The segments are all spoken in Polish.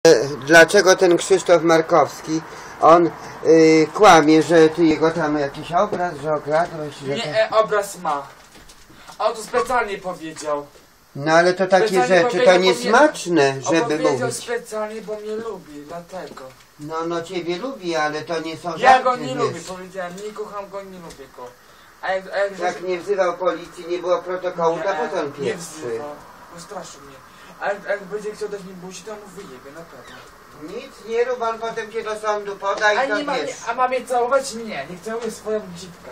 Dlaczego ten Krzysztof Markowski, on kłamie, że ty jego tam jakiś obraz, że okradłeś? Że Nie, obraz ma. A on to specjalnie powiedział. No ale to takie rzeczy, to niesmaczne, żeby powiedział mówić. specjalnie, bo mnie lubi, dlatego. No ciebie lubi, ale to nie są żarty, Ja go nie wiesz. lubię, powiedziałem, nie kocham go, nie lubię go. Jak nie wzywał policji, nie było protokołu, to potem nie pierwszy. wzywał, postraszył mnie. A jak będzie chciał dać mi buzi, to mu wyjebie, na pewno. Nic nie rób, on potem cię do sądu poda i to wiesz. A mam je całować? Nie, niech całuje swoją dziwkę.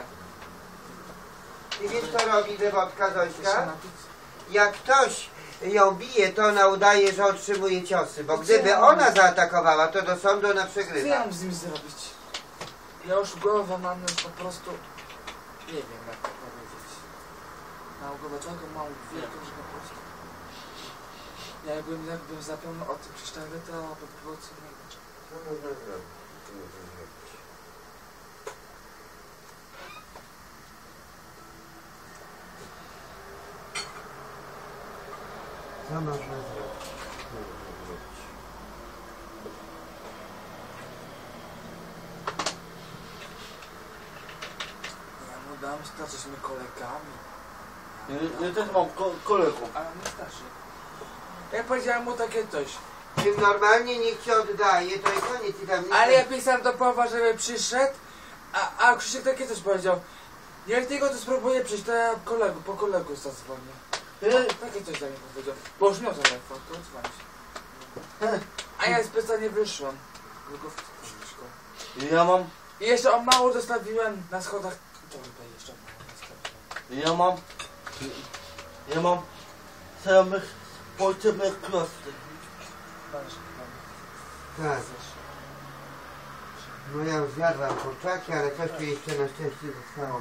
I wiesz co robi dewotka Zośka? Jak ktoś ją bije, to ona udaje, że otrzymuje ciosy, bo gdyby ona zaatakowała, to do sądu ona Co przegrywa. ja mam z nim zrobić? Ja już głowę mam już po prostu... Nie wiem jak to powiedzieć. Mam głowę taką małą wielką, że po prostu... Jakbym zapomniał o tym przeczytałem, to by było co innego. Co można zrobić? Co można zrobić? Co można zrobić? Ja mu dam starczyć my kolegami. Ja też mam kolegów. Ale nie starszy. Ja powiedziałem mu takie coś. Czym normalnie niech cię oddaje, to i koniec i tam nie. Ale ja pisałem do Pawła, żeby przyszedł, a Krzysiek takie coś powiedział. Jak tylko to spróbuję przyjść, to ja po kolegu zadzwonię. Takie coś za mnie powiedział. Bo już miał telefon, to odzwonię się. A ja specjalnie wyszłam. Tylko w Ja mam... I jeszcze o mało zostawiłem na schodach. Torbę jeszcze o mało zostawiłem. Ja mam... samych potrzebnych klosy. Tak. No ja już zjadłam kurczaki, ale coś tu jeszcze na szczęście zostało.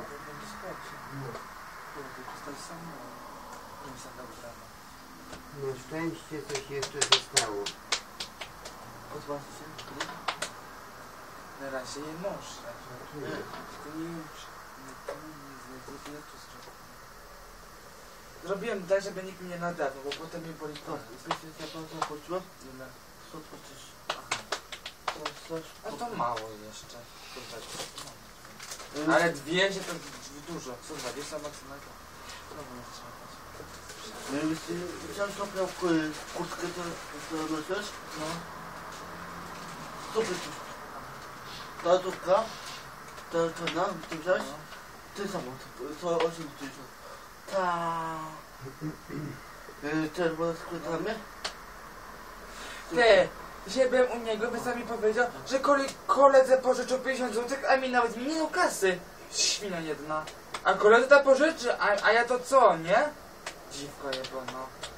Na szczęście coś jeszcze zostało. Na razie nie muszę. Tylko nie muszę. Nie tu zrobię. Zrobiłem tak, żeby nikt mnie nie nadawał, bo potem mnie boli to. A to mało jeszcze. Ale 200 to dużo. Co 20 maksymalnie? Chciałem sobie kurtkę, to myślisz? No. Co przecież? Ta turka, ta czarna, ty wziąłeś? Ty samo, to 80. Ta... czerwona z kwiatami? Ty! Dzisiaj byłem u niego, by sam mi powiedział, że koledze pożyczył 50 zł, a mi nawet nie dał kasy. Świnia jedna. A koledze to pożyczy, a ja to co, nie? Dziwka jebana.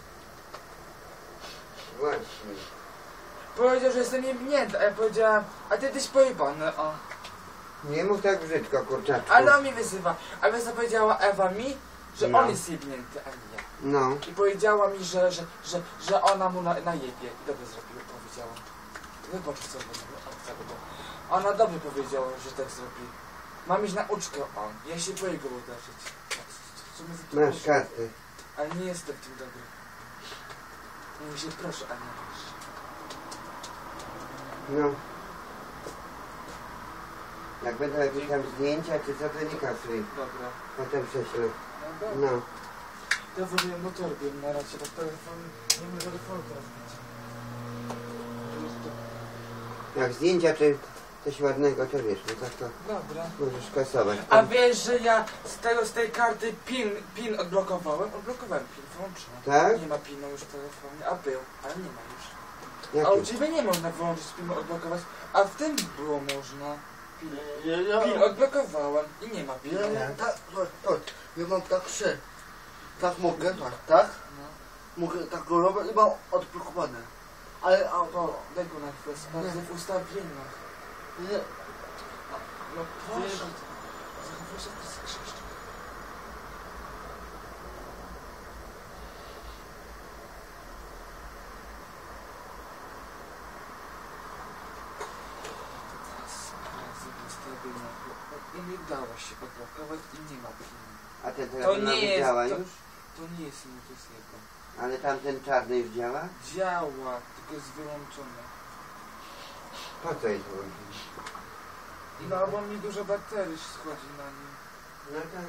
Właśnie. Powiedział, że jestem jebnięty, a ja powiedziałam, a ty jesteś pojebany, o. Nie mów tak brzydko, kurczaczku. Ale on mi wyzywa. A więc powiedziała Ewa mi, że No. on jest jebnięty, a nie ja. No. I powiedziała mi, że ona mu najebie. I dobrze zrobiła, powiedziała. Wybacz co było. Ona dobrze powiedziała, że tak zrobi. Mam iść na uczkę on. Ja się boję go uderzyć. Masz karty. Ale nie jestem w tym dobry. Mówi się proszę, a nie masz. No. Jak będą jakieś tam zdjęcia, czy co, to nie kasuj. Dobra. Potem prześlę. No dobra. No. Ja wyjąłem motorbię na razie, tak telefon, nie mogę telefonu teraz mieć. Jak zdjęcia, czy coś ładnego, to wiesz, no tak to Dobra. możesz kasować. A wiesz, że ja z tej karty PIN odblokowałem? Odblokowałem PIN, wyłączyłem. Tak? Nie ma PIN-u już w telefonie, a był, ale nie ma już. A Jaki? u ciebie nie można wyłączyć PIN-u, odblokować, a w tym było można. PIN odblokowałem i nie ma PIN-u. Ja mam tak się. Tak mogę, tak? No. Mogę tak go robić i mam odblokowane. Ale To, daj go na chwilę, sprawdzę w ustawieniach. nie. No proszę. Zachowuj się z Krzysztof. I nie dało się odblokować i nie ma PIN. A ten To telefon nie jest, działa to, już? to nie jest mój, to jest jego. Ale tamten czarny już działa? Działa, tylko jest wyłączony. Po co jest włącznik? No bo mi dużo baterii schodzi na nim. No tak.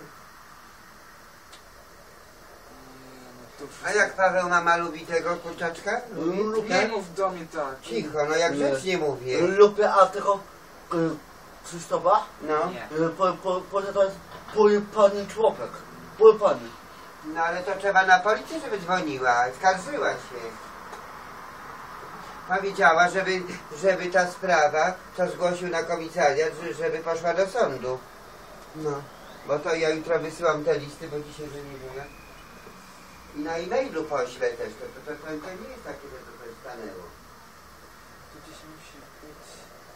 Nie, no to A jak Paweł mama lubi tego kurczaczka? Lubi? nie mów do mnie tak. Cicho, no jak grzecznie mówię. Lubię, a tego Krzysztofa, No. Nie. to jest pojebany człowiek. Pojebany. No ale to trzeba na policję, żeby dzwoniła, skarżyła się. Powiedziała, żeby ta sprawa, co zgłosił na komisariat, żeby poszła do sądu. No, bo to ja jutro wysyłam te listy, bo dzisiaj, że nie byłem. I na e-mailu poślę też, to nie jest takie, że to stanęło. To gdzieś musi być.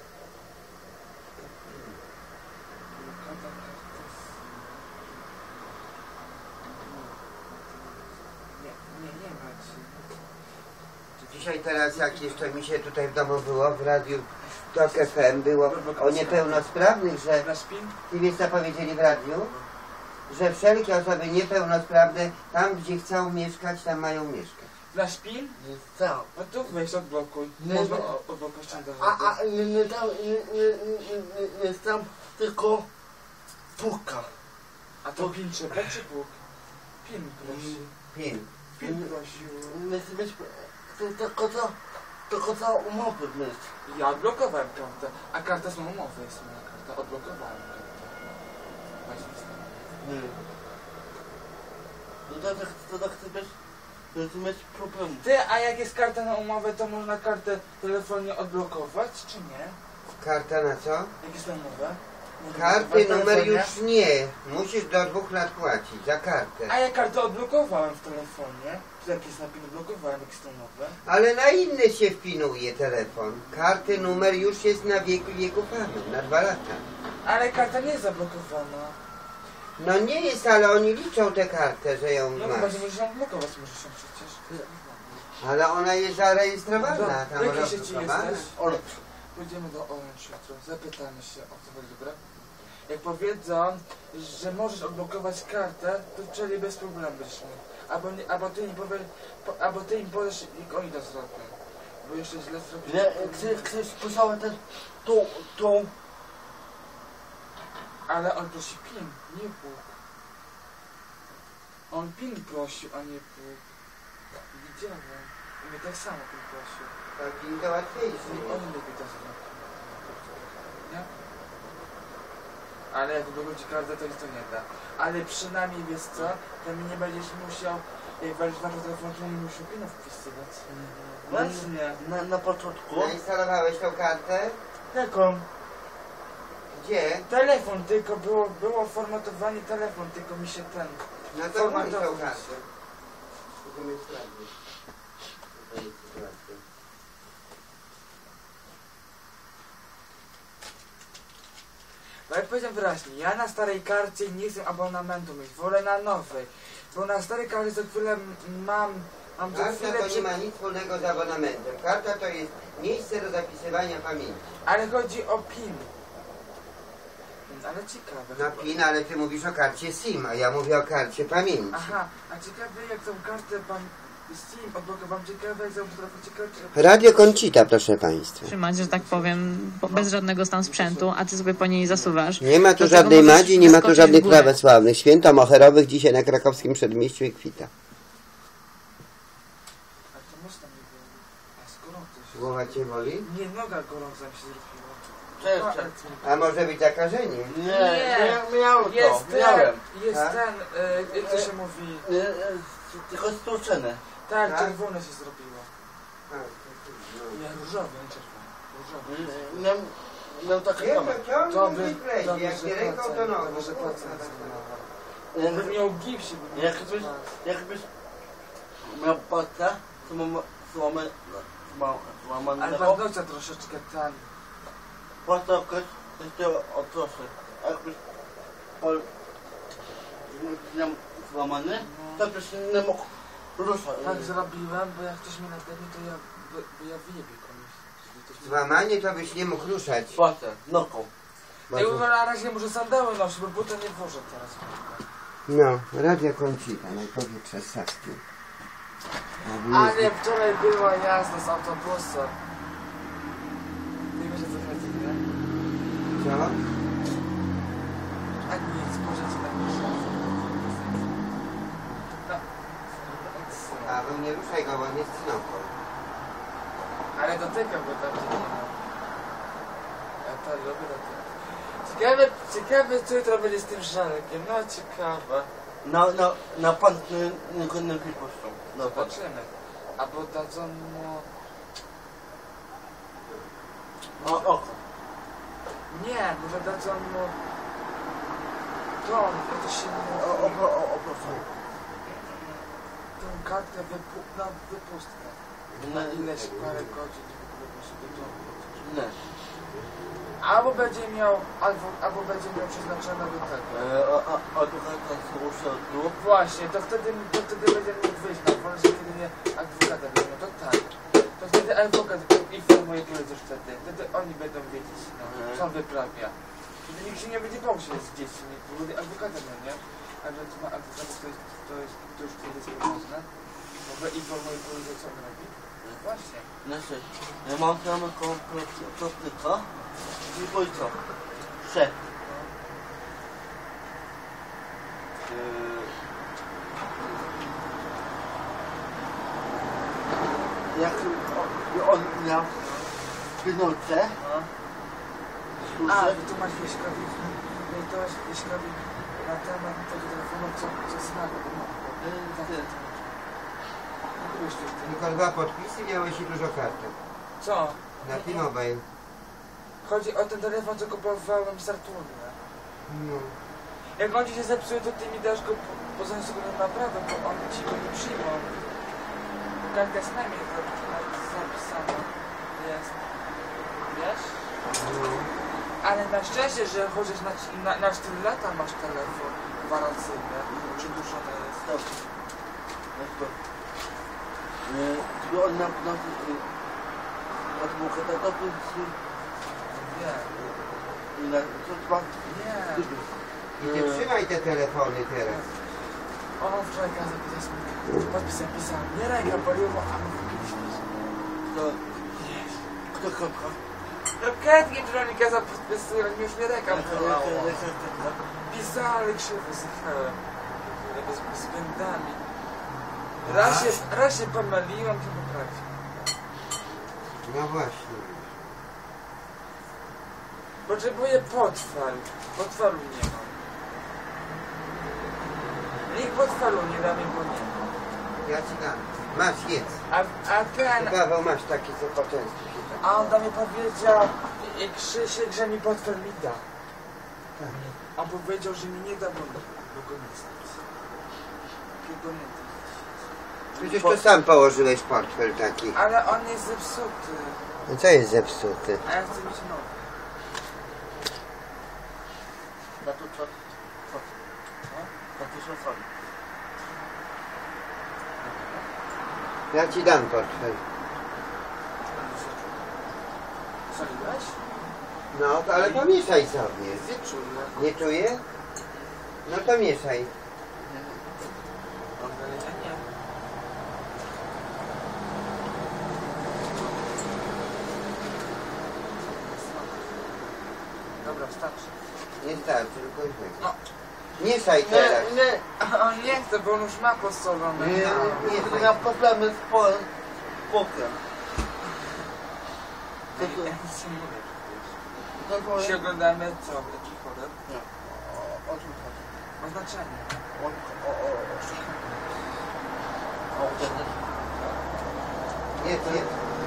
Blokada karty. Nie ma ci. Dzisiaj teraz, jak jeszcze mi się tutaj w domu było, w radiu TOK FM było o niepełnosprawnych, że... Na szpin? Ty wiesz, co powiedzieli w radiu? Że wszelkie osoby niepełnosprawne, tam gdzie chcą mieszkać, tam mają mieszkać. Na szpin? Co? No to weź odblokuj. Nie, Można nie. odblokować do A nie jest tam tylko puka. A to pin trzeba czy Bóg? Pin prosi. PIN. Pin prosił. Nie chcę być tylko co umowy mieć. Ja odblokowałem kartę, a karta z moją umową jest moja karta. Odblokowałem kartę. Właśnie Nie. To chcę mieć problem. Ty, a jak jest karta na umowę, to można kartę telefonie odblokować, czy nie? Karta na co? Jak jest na umowę? Można Karty odblokować numer telefonie? już nie. Musisz do 2 lat płacić za kartę. A ja kartę odblokowałem w telefonie. Jak jest napis, odblokowałem, jak jest na umowę. Ale na inny się wpinuje telefon. Karty numer już jest na wieku panu, na 2 lata. Ale karta nie jest zablokowana. No nie jest, ale oni liczą tę kartę, że ją No chyba, masz. że możesz ją blokować, możesz ją przecież. Ale ona jest zarejestrowana. Dobra, Tam w jakiej sieci odblokowana. jesteś? Orange. Pójdziemy do Orange jutro, zapytamy się o to, dobra? Jak powiedzą, że możesz odblokować kartę, to czyli bez problemu będziesz miał. Albo ty im powiesz, jak oni to zrobią. Bo jeszcze źle zrobisz. Chcesz słyszałem tą Ale on prosi PIN, nie Bóg. On PIN prosił, a nie Bóg. Widziałem. I mnie tak samo PIN prosił. Taki to łatwiejszy. Oni lubią to zrobić. Nie? Ale jak odblokuje kartę, to nic to nie da. Ale przynajmniej wiesz co, to mi nie będziesz musiał, jak będziesz waszą telefon, to nie musiał PIN-ów wpisywać. Właśnie. na początku. Zainstalowałeś tą kartę? Taką. Gdzie? Telefon tylko, było formatowanie telefon, tylko mi się ten... No to włącz tą Formatować. kartę. Musimy sprawdzić. To jest sytuacja. No jak powiedziałem wyraźnie, ja na starej karcie nie chcę abonamentu mieć, wolę na nowej. Bo na starej karcie za chwilę mam za Karta chwilę... to nie ma nic wspólnego z abonamentem. Karta to jest miejsce do zapisywania pamięci. Ale chodzi o PIN. Ale ciekawe. Na PIN, ale ty mówisz o karcie SIM, a ja mówię o karcie pamięci. Aha, a ciekawe jak tą kartę pan Steam odblokowałem, ciekawe jak założyć kartę... Radio Concita, proszę państwa. Trzymać, że tak powiem, bez żadnego stanu sprzętu, a ty sobie po niej zasuwasz. Nie ma tu Dlatego żadnej możesz magii, nie ma tu wyskoczyć żadnych w górę. prawosławnych. Święto moherowych dzisiaj na krakowskim przedmieściu i kwita. Ale to mocno mi było. A skoro to się... Głowa cię boli? Nie, noga gorąca mi się zrobiła. Cześć, Palec mi- A może być zakażenie? Miałem Jest to, miałem. jest Tak? ten, jak to się mówi? Tylko stłuczone. Tak, Tak? czerwone się zrobiło. A, Nie, różowe, nie czerwone. Różowe. Miałem takie Nie, same. to ciągle Dobry, mi kleci, dobry, jak że nie ręką to nogą. Dobrze, że Kurwa, płacę. tak. Bym miał gipsie, bym miał Jakbyś miał palce, to mamy Ale złamanego. paznokcia troszeczkę ten. Palce jakoś to otroszy. Jakbyś miał złamany, to byś nie mógł ruszać. Tak zrobiłem, bo jak ktoś mnie nadepnie, to ja wyjebię komuś. Złamanie to byś nie mógł ruszać. Palce, nogą. Ja mówię, na razie muszę sandały nosić, bo buta nie włożę teraz. No, Radio Concita, najpowietrze z Saskim. Ale wczoraj była jazda z autobusem. Co? A nic, może ci napiszę. No. A, bo nie ruszaj go, bo on jest cynopol. Ale dotykam go tam, gdzie nie ma. Ja to lubię dotykać. Ciekawe, co jutro będzie z tym żarkiem. No, ciekawe. Na pan nie wypuszczą. No, pan. Zobaczymy. Albo dadzą mu... O. Nie, może dadzą mu... Tą, jak to się mówi? Proszę. Tą kartę na wypustkę. Na ileś parę godzin, żeby sobie to... Nie. Albo będzie miał przeznaczone do tego. A tutaj ten słuszny klub. Właśnie, to wtedy będzie mógł wyjść na wolność, kiedy nie adwokatem. No to tak. To wtedy adwokat informuje rodziców wtedy oni będą wiedzieć, no, co on wyprawia. Wtedy nikt się nie będzie bał się z dzieci, nie będzie adwokatem, no nie? A że ma adwokatów, to już wtedy jest ważne. Bo informuje policję, co on robi. Właśnie. Znaczy, ja mam tam kompletnika i ojca. Szef. Jak on miał pieniądze, A, wytłumacz Wieśkowi, wytłumacz Wieśkowi na temat tego telefonu, co znago, bo Tylko 2 podpisy miałeś i dużo kartek. Co? Na T-Mobile. Chodzi o ten telefon, co kupowałem z Saturna. No. Jak on ci się zepsuje, to ty mi dasz go poza sobie na naprawę, bo on ci go nie przyjmą. Kartka z nami zapisana jest. Wiesz? No. Ale na szczęście, że chociaż na 4 lata masz telefon gwarancyjny, przyduszony jest. dobrze. On nam adwokata to Nie. co pan? Nie. I ty trzymaj te telefony teraz. On wczoraj kazał podpisem pisał. Nie ręka boliło, a my kupiliśmy. Kto kopka? No Ketki wczoraj kazał podpisywać, już mnie ręka bolało. Pisali krzywy z z błędami. Raz się pomyliłem, to poprawię. No właśnie. Potrzebuję potwaru. Potwaru nie mam. Nikt potwaru nie da mi, bo nie mam. Ja ci dam. Masz, jedz. A ten... Paweł, masz taki, co poczęstuj się tak. A on do mnie powiedział, Krzysiek, że mi potwór mi da. A powiedział, że mi nie da, bo go nie znać. Tylko nie da. Przecież to sam położyłeś portfel taki. Ale on jest zepsuty. No co jest zepsuty? A ja chcę mieć nowy. Na to co? Na to co soli. Ja ci dam portfel. Soliłeś? No, to ale pomieszaj sobie. Nie czuję. Nie czuje? No to mieszaj. Ja nie. Dobra, starczy. Nie starczy, tylko już tak. No. Mieszaj teraz. Nie, A on nie chce, bo on już ma posolone. Nie. miał problemy z pokiem. Ja nic nie mówię. To Się oglądamy co? Jaki horror? o czym chodzi? Oznaczenie. Nie, nie.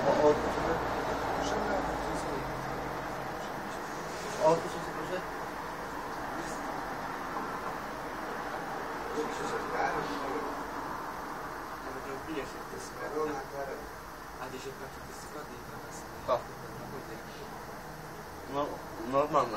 A gdzie się patrzy te składy i teraz... Tak. No, normalna.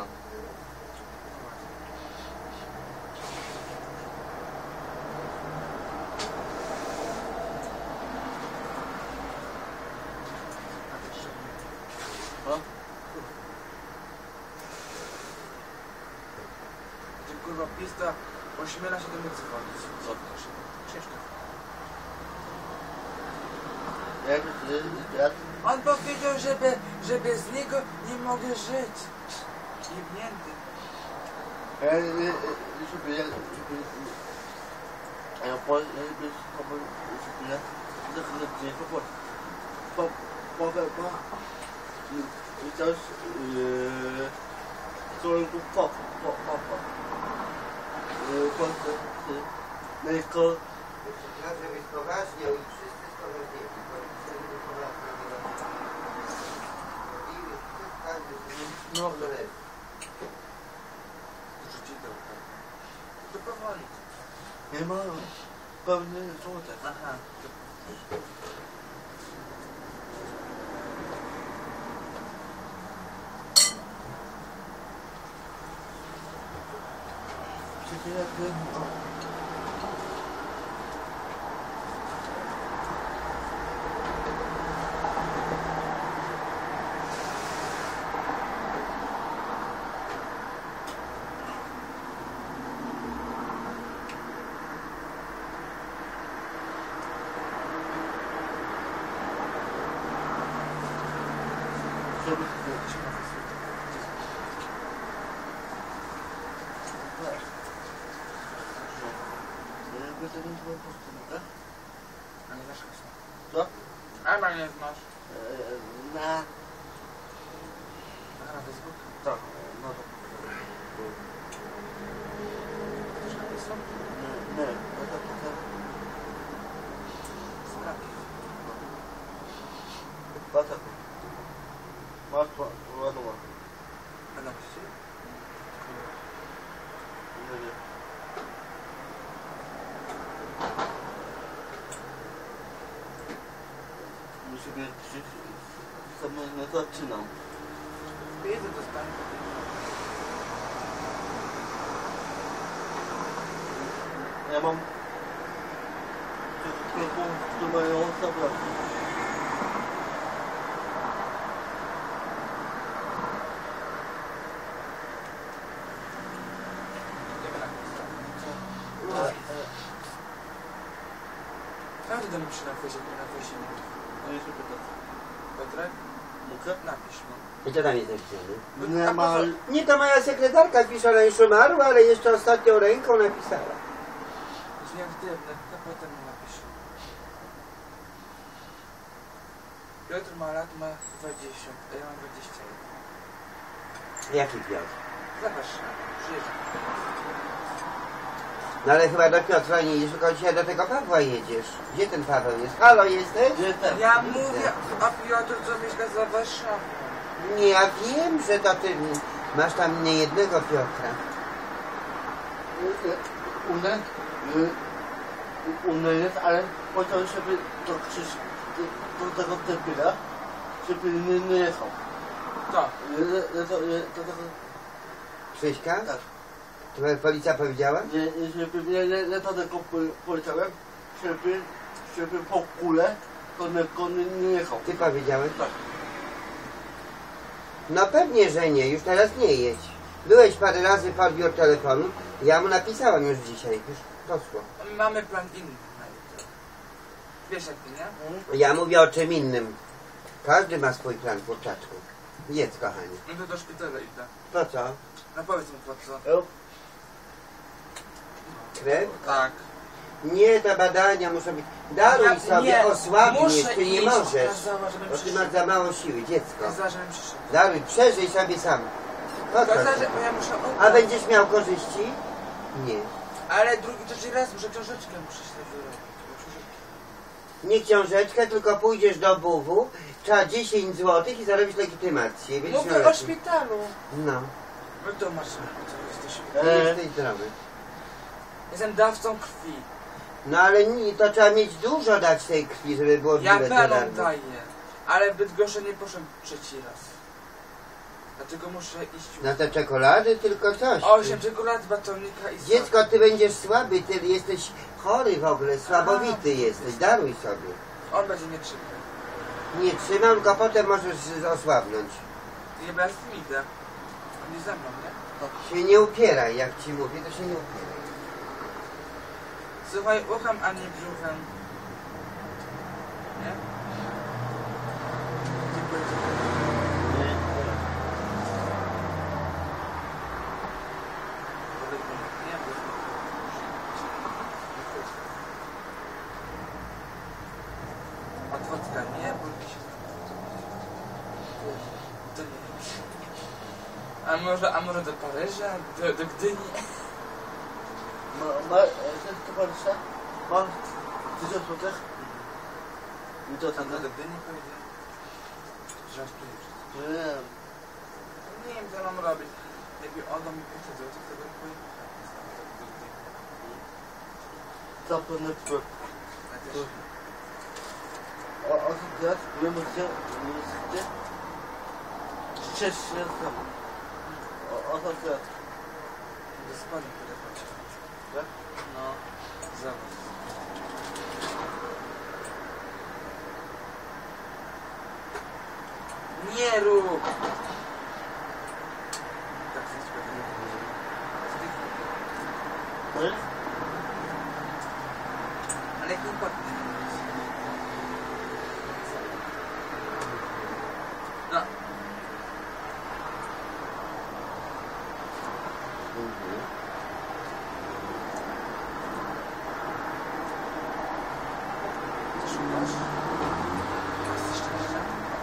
Że kurwa pista ośmiela się do mnie dzwonić. Co? Ciężko. On powiedział, że bez niego nie mogę żyć. Jebnięty. Żeby spoważniał i wszyscy spoważnieli. No, to powoli. Nie ma pełny żółtek. Aha. A nie znasz hasła. Co? A nie znasz. Na... Na Facebook? Tak, no to... Też napisał? Nie, to Znaki. tak. Masz ładowa. A napiszcie? Nie. Muszę mieć samo no zaczynam. Wiedzę, to stanie. Ja mam taką, które mają zabrać. A ty do mnie przy na fejsie. No i sobie tak. Piotrek? Mogę? Napisz mu. I co tam jest napisane? Nie ma... Nie, to moja sekretarka pisze, ona już umarła, ale jeszcze ostatnią ręką napisała. Jest nieaktywny, to potem mu napiszę. Piotr ma lat, ma 20, a ja mam 21. Jaki Piotr? Zobacz, przyjeżdżam. No ale chyba do Piotra nie jedziesz, tylko dzisiaj do tego Pawła jedziesz. Gdzie ten Paweł jest? Halo, jesteś? Jestem. Ja mówię, a Piotr co mieszka za Warszawą. Nie, ja wiem, że to ty masz tam nie jednego Piotra. U jest, ale powiedział, żeby do do tego debila, żeby nie jechał. Tak. Do tego... Krzyśka? Tak. To policja powiedziała? Żeby nie do tego powiedziałem, żeby po kulę to nie jechał. Ty powiedziałeś? Tak. No pewnie, że nie, już teraz nie jedź. Byłeś parę razy po odbiór telefonu, ja mu napisałam już dzisiaj, już poszło. Mamy plan inny na jutro. Wiesz jak ty, nie? Ja mówię o czym innym. Każdy ma swój plan, kurczaczku. Jedz, kochanie. No to do szpitala idę. Po co? No powiedz mu po co. Krew? Tak. Nie, te badania muszą być... Daruj sobie, osłabniesz, ty nie możesz. Kazała, żebym Bo ty przyszedł. masz za mało siły, dziecko. Kazała, żebym przyszedł. Daruj, przeżyj sobie sam. Po co? Kazała, że bo ja muszę A oddać. będziesz miał korzyści? Nie. Ale trzeci raz muszę książeczkę śle wyrobić. Nie książeczkę, tylko pójdziesz do BUW, trzeba 10 zł i zarobisz legitymację. Będziesz miał Mówię o lepiej. szpitalu. No, No to masz, co jesteś. jesteś zdrowy. Jestem dawcą krwi. No ale nie, to trzeba mieć dużo dać tej krwi, żeby było Ja widać za pełną darmo. daję. Ale w Bydgoszczy nie poszedł trzeci raz. Dlatego muszę iść. Na te czekolady tylko coś. 8 czekolad, batonika i sok. Dziecko, ty będziesz słaby, ty jesteś chory w ogóle, słabowity jesteś, daruj sobie. On będzie mnie trzymał. Nie trzymam, tylko potem możesz osłabnąć. Nie bez nim idę. On jest ze mną, nie? Się nie upieraj, jak ci mówię, to się nie upieraj. Słuchaj uchem, a nie brzuchem. Nie? To nie wiem. A może do Paryża? Do Gdyni? Ten towarzysza ma 1000 złotych. I to A tam do Gdyni powiedziałem? Że aż przyjeżdżać. nie. Nie wiem, co mam robić. Jakby oddał mi 500 zł, to bym pojechał. Co to na przykład? Ja też. O tym lat byłem gdzie? Gdzie? 6 lat temu. O tym lat. Do spania pojechać. Tak? No. Zobacz. Nie rób! Tak się sprawia. No i? Ale jak nie płatny. No. Co szukasz? Jesteś szczęśliwy?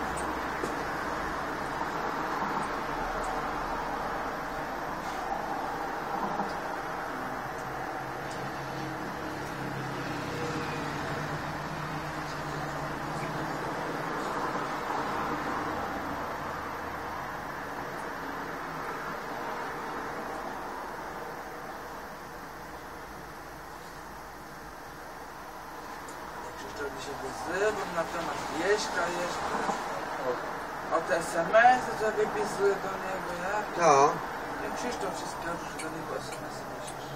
Krzysztof się wyzywał na temat Wieśka jeszcze. O te SMS-y, co wypisuje do niego, jak? To, Jak Krzysztof się skarży, że do niego SMS-y myślisz.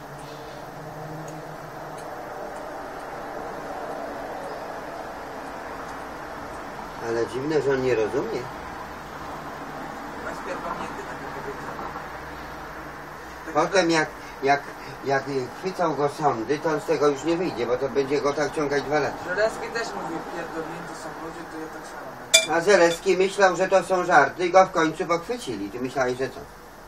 ale dziwne, że on nie rozumie. Najpierw pamięty tak powiedziano. Potem jak chwycą go sądy, to on z tego już nie wyjdzie, bo to będzie go tak ciągać 2 lata. Żelazki też mówił, pierdolnięty samochodzie, to ja tak samo będę. A Zaleski myślał, że to są żarty i go w końcu pochwycili. Ty myślałeś, że co?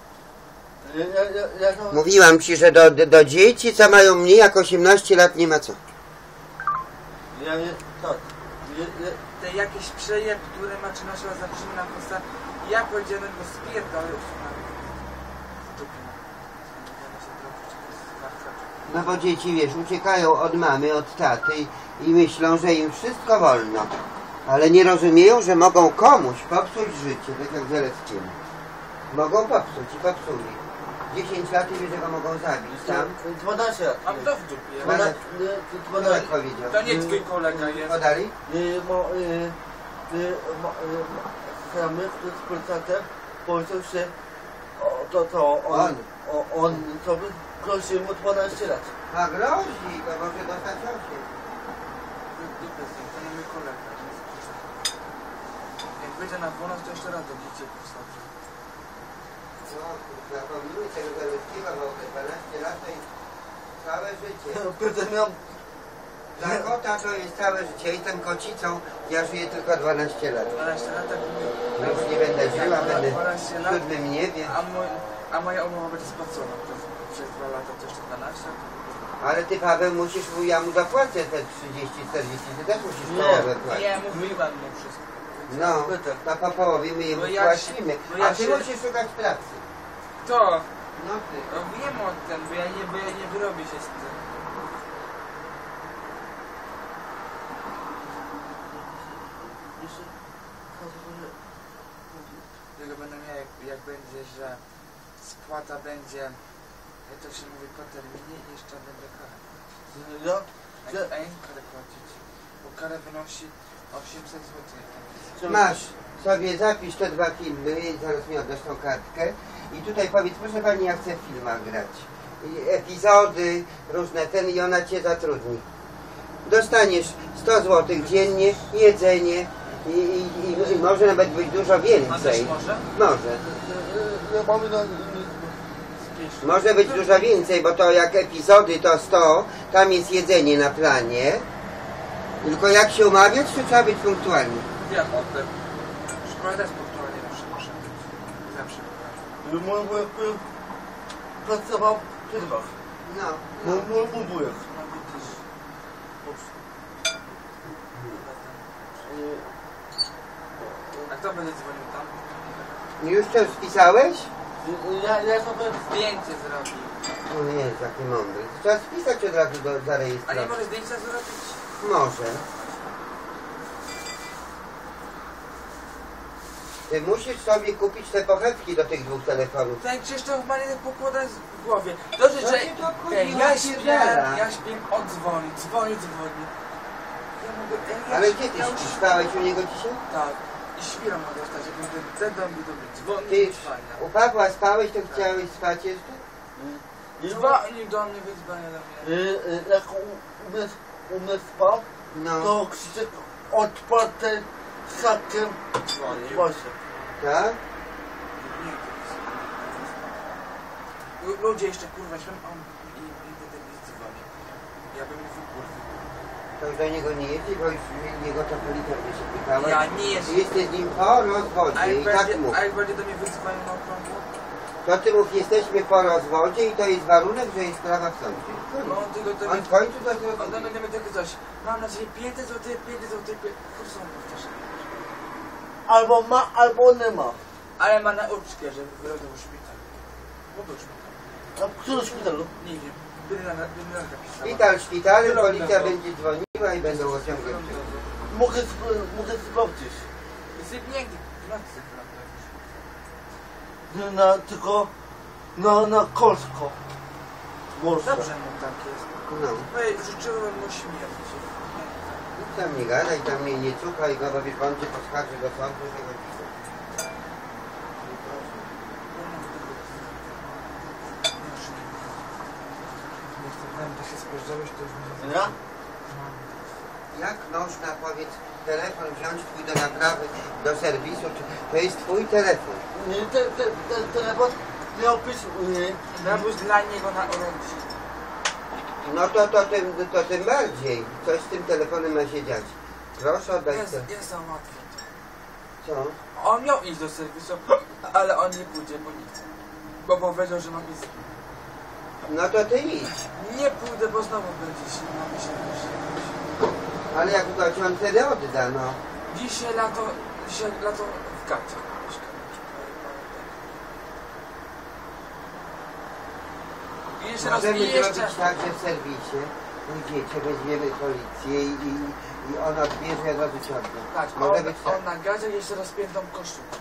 Ja to... Mówiłam ci, że do dzieci, co mają mniej jak 18 lat, nie ma co. Ja nie... Tak. Te jakieś przejeb, które ma 13 lat zaprzymy na konsta, ja powiedziałem, go spierdolę już na dupie. No bo dzieci, wiesz, uciekają od mamy, od taty i myślą, że im wszystko wolno. Ale nie rozumieją, że mogą komuś popsuć życie, tak jak Zalewskiemu. Mogą popsuć i popsuli. 10 lat i wie, że go mogą zabić. Tam 12 lat. Mam to w dupie. Ale- 12 tak powiedział. To nie twój kolega jest. Podali? Samy z policjantem powiedział, że on sobie grozi mu 12 lat. A grozi, to może dostać 8. Dupę z nim, to nie mój kolega. Jak wyjdzie na wolność, to jeszcze raz do dzieci posadzę. No, zapomnijmy tego Zalewskiego, bo te 12 lat to jest całe życie. Pytam miał... Dla kota to jest całe życie. Jestem kocicą, ja żyję tylko 12 lat. 12 lat, tak mówię. Już nie będę żyła, będę 12 w lat, 7 niebie. a moja umowa będzie spłacona przez 2 lata, to jeszcze 12. Ale ty, Paweł, musisz, ja mu zapłacę te 30-40, ty też musisz połowę płacić. Nie, mówiłem mu wszystko. No, a po połowie my jemu Bo ja się- płacimy. bo ja A ty się- musisz szukać pracy. To, No ty. no wiem o tym, bo ja nie wyrobię się z tym. Tylko będę miał, jak będzie, że spłata będzie, jak to się mówi, po terminie i jeszcze będę karę. Ja? Jak karę płacić? Bo karę wynosi 800 zł. Masz sobie, zapisz te 2 filmy, zaraz mi oddasz tą kartkę. I tutaj powiedz, proszę pani, ja chcę w filmach grać. I epizody, różne i ona cię zatrudni. Dostaniesz 100 zł dziennie, jedzenie i może nawet być dużo On też więcej. może? Może. Ja mamy na... Może być dużo więcej, bo to jak epizody to 100, tam jest jedzenie na planie. Tylko jak się umawiać, to trzeba być punktualny. Wiem o tym. Szkoła też punktualnie muszę być. Zawsze. Mój pracował w firmach. No. Mój wujek. No widzisz. A kto będzie dzwonił tam? Już to spisałeś? Ja sobie Zdjęcie zrobił. No nie jest taki mądry. Trzeba spisać od razu do A nie zarejestrować. może zdjęcia zrobić? Może. Ty musisz sobie kupić te pochewki do tych dwóch telefonów. Ten Krzysztof ma nie pokłada w głowie. Dobrze, Co że cię to obchodzi? ja śpię, on dzwoni. Ja mogę, Ale gdzie ty śpisz? Spałeś u niego dzisiaj? Tak. I świra ma dostać, jak ten do mnie dzwoni Ty i dzwania. u Pawła spałeś, to chciałeś spać jeszcze? Dzwonił do mnie, wydzwania do mnie. jak u mnie spał, No. to Krzysiek odpadł ten sakiem Dzwonił. właśnie. Tak? Nie, ludzie jeszcze kurwa śpią, a on i wtedy mi dzwoni. Ja bym mu wykurwił. To już do niego nie jedzie, bo już jego to policja by się pytała. Ja nie jestem. Jesteś z nim po rozwodzie i tak mów. A jak będzie do mnie wydzwonił na okrągło? To ty mów, jesteśmy po rozwodzie i to jest warunek, że jest sprawa w sądzie. No on tylko do On mnie... w końcu to On zrozumie. do mnie takie coś. Mam na ciebie 500 zł, 500 zł, kurczę, on powtarza. Albo ma, albo nie ma. Ale ma nauczkę, że wyrobił szpital. Po to szpital. A w którym szpitalu? Nie wiem. Bydlana pisała. Szpital szpitalem, Wygląda policja to. będzie dzwoniła i będą osiągnięci. Mogę sprawdzić. Sypnięty. Nocy, prawda? Tylko na Kolsko. Może. Dobrze mu tak jest. No. No i życzyłem mu śmierci. Tam nie gadaj, tam mnie nie cukaj, go bo on cię poskarży do sądu, że go pisze. Tak się spojrzałeś, to już nie Ja? Jak można, powiedz, telefon wziąć twój do naprawy, do serwisu, to jest twój telefon. Nie, ten telefon miał być u niej. Nabóz dla niego na urodziny. No to tym bardziej. Coś z tym telefonem ma się dziać. Proszę oddać te... Ja załatwię to. Co? On miał iść do serwisu, ale on nie pójdzie, bo nie chce. Bo powiedział, że mam iść. No to ty idź. Nie pójdę, bo znowu będzie się na się. Ale jak go ci on wtedy odda, no. Dzisiaj lato w gacie. I jeszcze raz, Możemy i jeszcze... zrobić tak, że w serwisie pójdziecie, weźmiemy policję i on odbierze i od razu cię odda. Tak, Mogę być tak. on na gazie jeszcze rozpiętą koszulkę.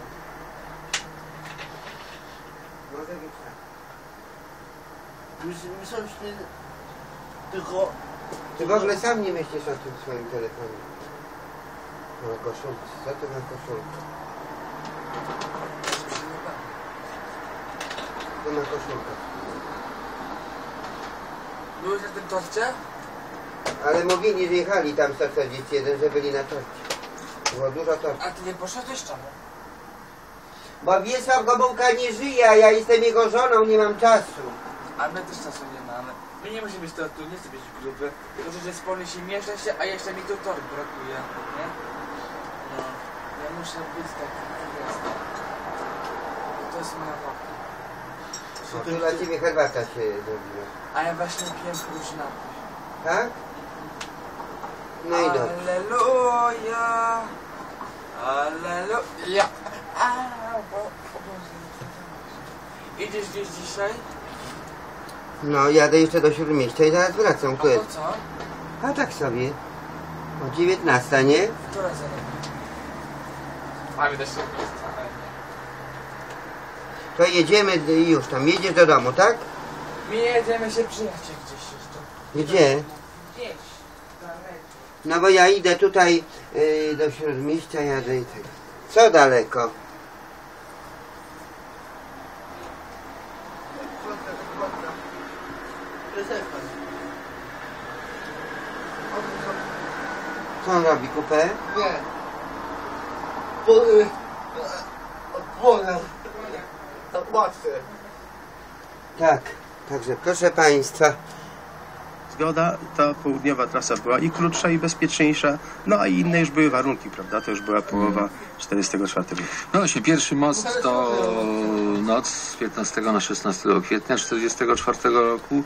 Może być tak. Myślałem, że nie... Tylko... Ty w ogóle sam nie myślisz o tym swoim telefonie. Na koszulce. Co to na koszulkę? To na koszulkę. Byłeś na tym torcie? Ale mówili, że jechali tam 141, że byli na torcie. Było dużo tortów. A ty nie poszedłeś czemu? Bo Wiesław Gomułka nie żyje, a ja jestem jego żoną, nie mam czasu. A my też czasu nie mamy. My nie musimy być tortu, nie chcę być gruby. To, że wspólnie się miesza się, a jeszcze mi tu tort brakuje, nie? No. Ja muszę być taki, to jest moja wapna. No, tu dla ciebie herbata się zrobiła. A ja właśnie piję prócz napój. Tak? No i dobrze. Alleluja! Alleluja! Idziesz gdzieś dzisiaj? No, jadę jeszcze do Śródmieścia i zaraz wracam. A Tu to jest. co? A tak sobie. O 19, nie? Która zarobi? A widać się To jedziemy już tam. Jedziesz do domu, tak? My jedziemy się przyjaciół gdzieś jeszcze. Gdzie? Gdzieś. Daleko. No bo ja idę tutaj do Śródmieścia, jadę i tak. Co daleko? Co on robi? Kupę? Nie. Wolę. Łatwe. Tak. Także proszę Państwa. Zgoda, ta południowa trasa była i krótsza, i bezpieczniejsza, no a i inne już były warunki, prawda? To już była połowa 44 roku. No właśnie, pierwszy most to noc z 15 na 16 kwietnia 44 roku.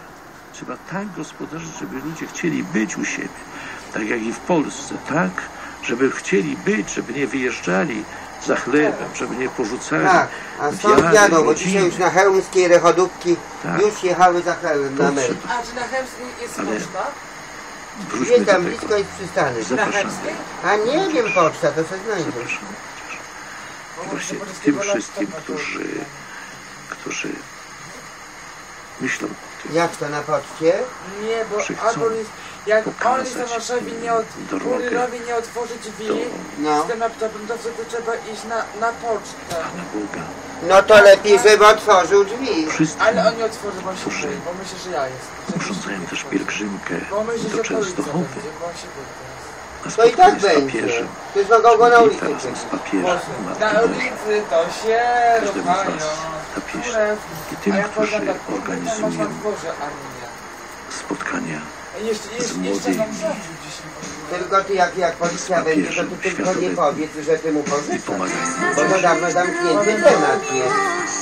Trzeba tak gospodarzyć, żeby ludzie chcieli być u siebie, tak jak i w Polsce, tak? żeby chcieli być, żeby nie wyjeżdżali za chlebem, żeby nie porzucali Tak, a stąd wiary, jadą, bo rodziny. dzisiaj już na chełmskiej rechodówki Tak. już jechały za chlebem na Amerykę. A czy na Chemskiej jest Ale- poczta? Wróćmy Jest do tam tego. blisko jest przystanek. Na Zapraszamy. Chemskiej? A nie wiem poczta, to się znajdzie. Zapraszamy. O, Właśnie to tym polskiego wszystkim, laptopa to- którzy myślą, Jak to na poczcie? Nie, bo Że chcą albo jak on pokazać jest na Warszawie drogę kurierowi nie otworzy drzwi do No. z tym laptopem, to wtedy trzeba iść na pocztę. Pana Boga. No to lepiej, żeby otworzył drzwi. Wszystkim Ale on nie otworzy, bo się Którzy boi, bo myślę, że ja jestem. urządzają też pielgrzymkę Bo myślę, do że policja Częstochowy będzie, bo on się boi teraz. na To i tak spotkanie z będzie. papieżem. Przecież mogą go na I ulicy razem z czekać. papieżem Na Martinem. ulicy to się Każdemu z ruchają. was papież i A tym, ja którzy powiem tak, tam masz organizują na dworze armię. spotkania Jeszcze z nam młodymi. rzucił dzisiaj. Tylko ty jak policja będzie, to ty tylko nie Światowej. powiedz, że ty mu i pożyczysz. pomagają. Bo to dawno zamknięty temat jest.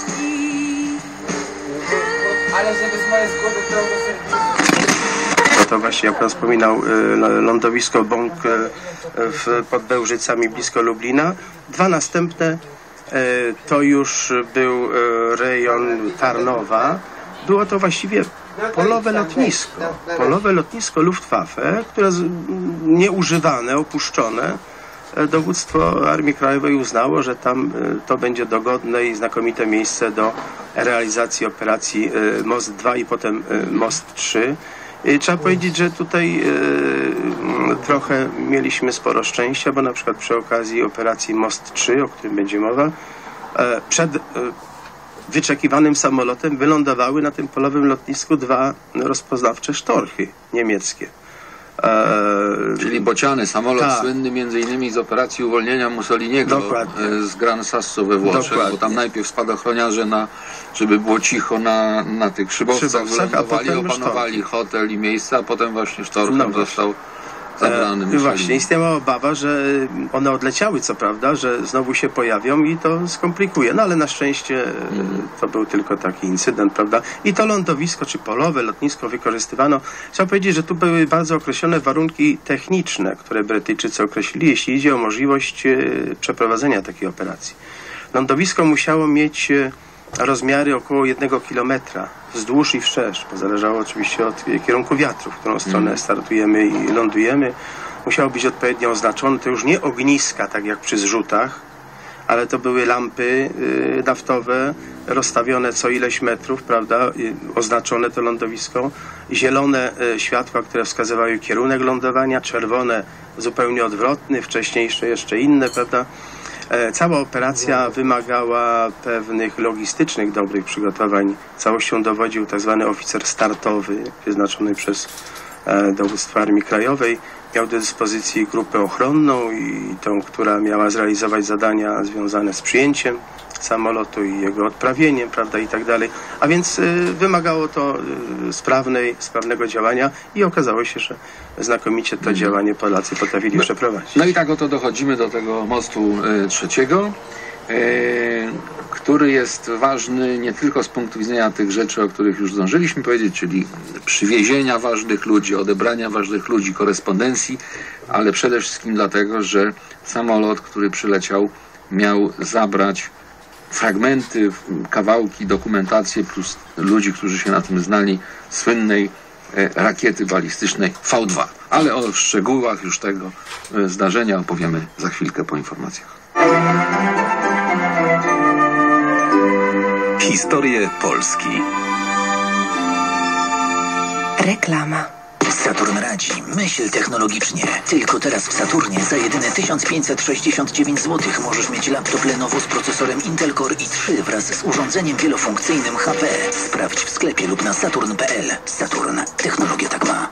Ale żeby z mojej głowy drogę serwisu. No to właśnie, jak pan wspominał, lądowisko Bąk pod Bełżycami blisko Lublina. Dwa następne to już był rejon Tarnowa. Było to właściwie polowe lotnisko Luftwaffe, które nieużywane, opuszczone. Dowództwo Armii Krajowej uznało, że tam to będzie dogodne i znakomite miejsce do realizacji operacji Most 2 i potem Most 3. Trzeba powiedzieć, że tutaj trochę mieliśmy sporo szczęścia, bo na przykład przy okazji operacji Most 3, o którym będzie mowa, przed wyczekiwanym samolotem wylądowały na tym polowym lotnisku dwa rozpoznawcze sztorchy niemieckie. Czyli bociany, samolot Tak. słynny między innymi z operacji uwolnienia Mussoliniego Dokładnie. z Gran Sasso we Włoszech, Dokładnie. bo tam najpierw spadochroniarze, żeby było cicho na tych szybowcach, Szybowcach, a wylądowali, potem opanowali hotel i miejsce, a potem właśnie sztorchem No właśnie. został zabrany Właśnie, Mussolini. istniała obawa, że one odleciały, co prawda, że znowu się pojawią i to skomplikuje. No ale na szczęście to był tylko taki incydent, prawda? I to lądowisko, czy polowe lotnisko wykorzystywano. Trzeba powiedzieć, że tu były bardzo określone warunki techniczne, które Brytyjczycy określili, jeśli idzie o możliwość przeprowadzenia takiej operacji. Lądowisko musiało mieć rozmiary około 1 kilometra wzdłuż i wszerz, bo zależało oczywiście od kierunku wiatru, w którą stronę startujemy i lądujemy. Musiało być odpowiednio oznaczone, to już nie ogniska, tak jak przy zrzutach, ale to były lampy naftowe rozstawione co ileś metrów, prawda, oznaczone to lądowisko, zielone światła, które wskazywały kierunek lądowania, czerwone zupełnie odwrotny, wcześniejsze jeszcze inne, prawda. Cała operacja wymagała pewnych logistycznych dobrych przygotowań. Całością dowodził tzw. oficer startowy, wyznaczony przez dowództwo Armii Krajowej. Miał do dyspozycji grupę ochronną i tą, która miała zrealizować zadania związane z przyjęciem samolotu i jego odprawieniem, prawda, i tak dalej. A więc wymagało to sprawnego działania i okazało się, że znakomicie to działanie Polacy potrafili przeprowadzić. No i tak oto dochodzimy do tego mostu trzeciego, który jest ważny nie tylko z punktu widzenia tych rzeczy, o których już zdążyliśmy powiedzieć, czyli przywiezienia ważnych ludzi, odebrania ważnych ludzi, korespondencji, ale przede wszystkim dlatego, że samolot, który przyleciał, miał zabrać fragmenty, kawałki, dokumentację plus ludzi, którzy się na tym znali, słynnej rakiety balistycznej V2. Ale o szczegółach już tego zdarzenia opowiemy za chwilkę po informacjach. Historie Polski. Reklama. Saturn radzi. Myśl technologicznie. Tylko teraz w Saturnie za jedyne 1569 zł możesz mieć laptop Lenovo z procesorem Intel Core i3 wraz z urządzeniem wielofunkcyjnym HP. Sprawdź w sklepie lub na saturn.pl. Saturn. Technologia tak ma.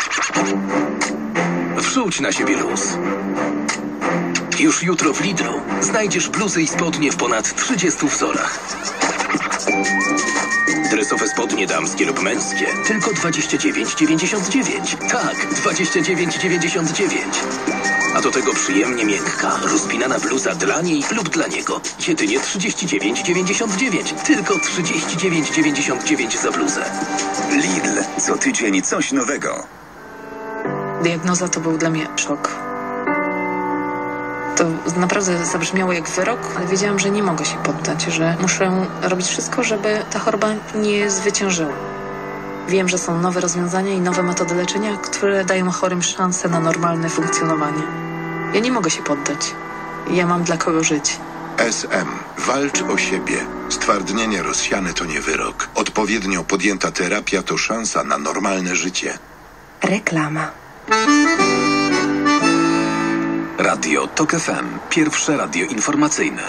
Wrzuć na siebie luz. Już jutro w Lidlu znajdziesz bluzy i spodnie w ponad 30 wzorach. Dresowe spodnie damskie lub męskie tylko 29,99. Tak, 29,99. A do tego przyjemnie miękka, rozpinana bluza dla niej lub dla niego. Jedynie 39,99. Tylko 39,99 za bluzę. Lidl. Co tydzień coś nowego. Diagnoza to był dla mnie szok. To naprawdę zabrzmiało jak wyrok, ale wiedziałam, że nie mogę się poddać, że muszę robić wszystko, żeby ta choroba nie zwyciężyła. Wiem, że są nowe rozwiązania i nowe metody leczenia, które dają chorym szansę na normalne funkcjonowanie. Ja nie mogę się poddać. Ja mam dla kogo żyć. SM. Walcz o siebie. Stwardnienie rozsiane to nie wyrok. Odpowiednio podjęta terapia to szansa na normalne życie. Reklama. Radio TOK FM. Pierwsze radio informacyjne.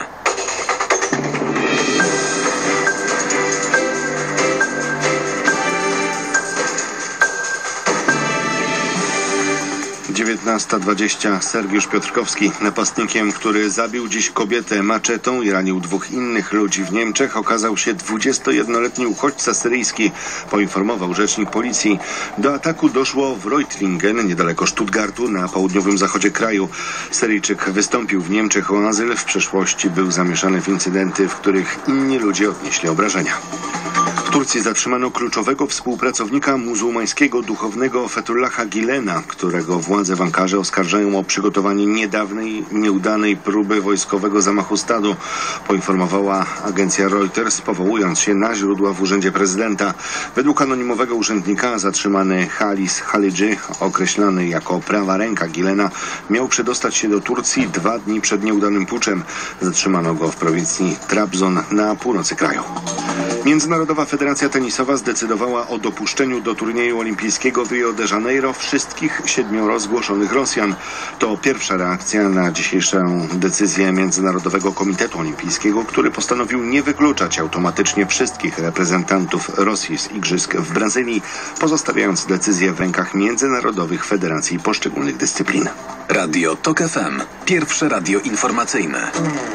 (19:20) Sergiusz Piotrkowski, napastnikiem, który zabił dziś kobietę maczetą i ranił 2 innych ludzi w Niemczech, okazał się 21-letni uchodźca syryjski, poinformował rzecznik policji. Do ataku doszło w Reutlingen, niedaleko Stuttgartu, na południowym zachodzie kraju. Syryjczyk wystąpił w Niemczech o azyl. W przeszłości był zamieszany w incydenty, w których inni ludzie odnieśli obrażenia. W Turcji zatrzymano kluczowego współpracownika muzułmańskiego duchownego Fethullaha Gülena, którego władze w Ankarze oskarżają o przygotowanie niedawnej, nieudanej próby wojskowego zamachu stanu, poinformowała agencja Reuters, powołując się na źródła w urzędzie prezydenta. Według anonimowego urzędnika zatrzymany Halis Halidży, określany jako prawa ręka Gülena, miał przedostać się do Turcji 2 dni przed nieudanym puczem. Zatrzymano go w prowincji Trabzon na północy kraju. Międzynarodowa Federacja Tenisowa zdecydowała o dopuszczeniu do turnieju olimpijskiego w Rio de Janeiro wszystkich 7 zgłoszonych Rosjan. To pierwsza reakcja na dzisiejszą decyzję Międzynarodowego Komitetu Olimpijskiego, który postanowił nie wykluczać automatycznie wszystkich reprezentantów Rosji z igrzysk w Brazylii, pozostawiając decyzję w rękach międzynarodowych federacji poszczególnych dyscyplin. Radio TOK FM. Pierwsze radio informacyjne.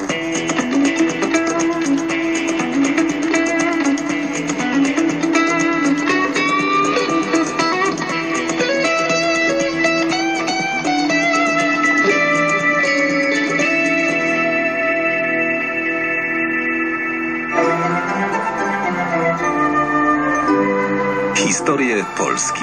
Historie Polski.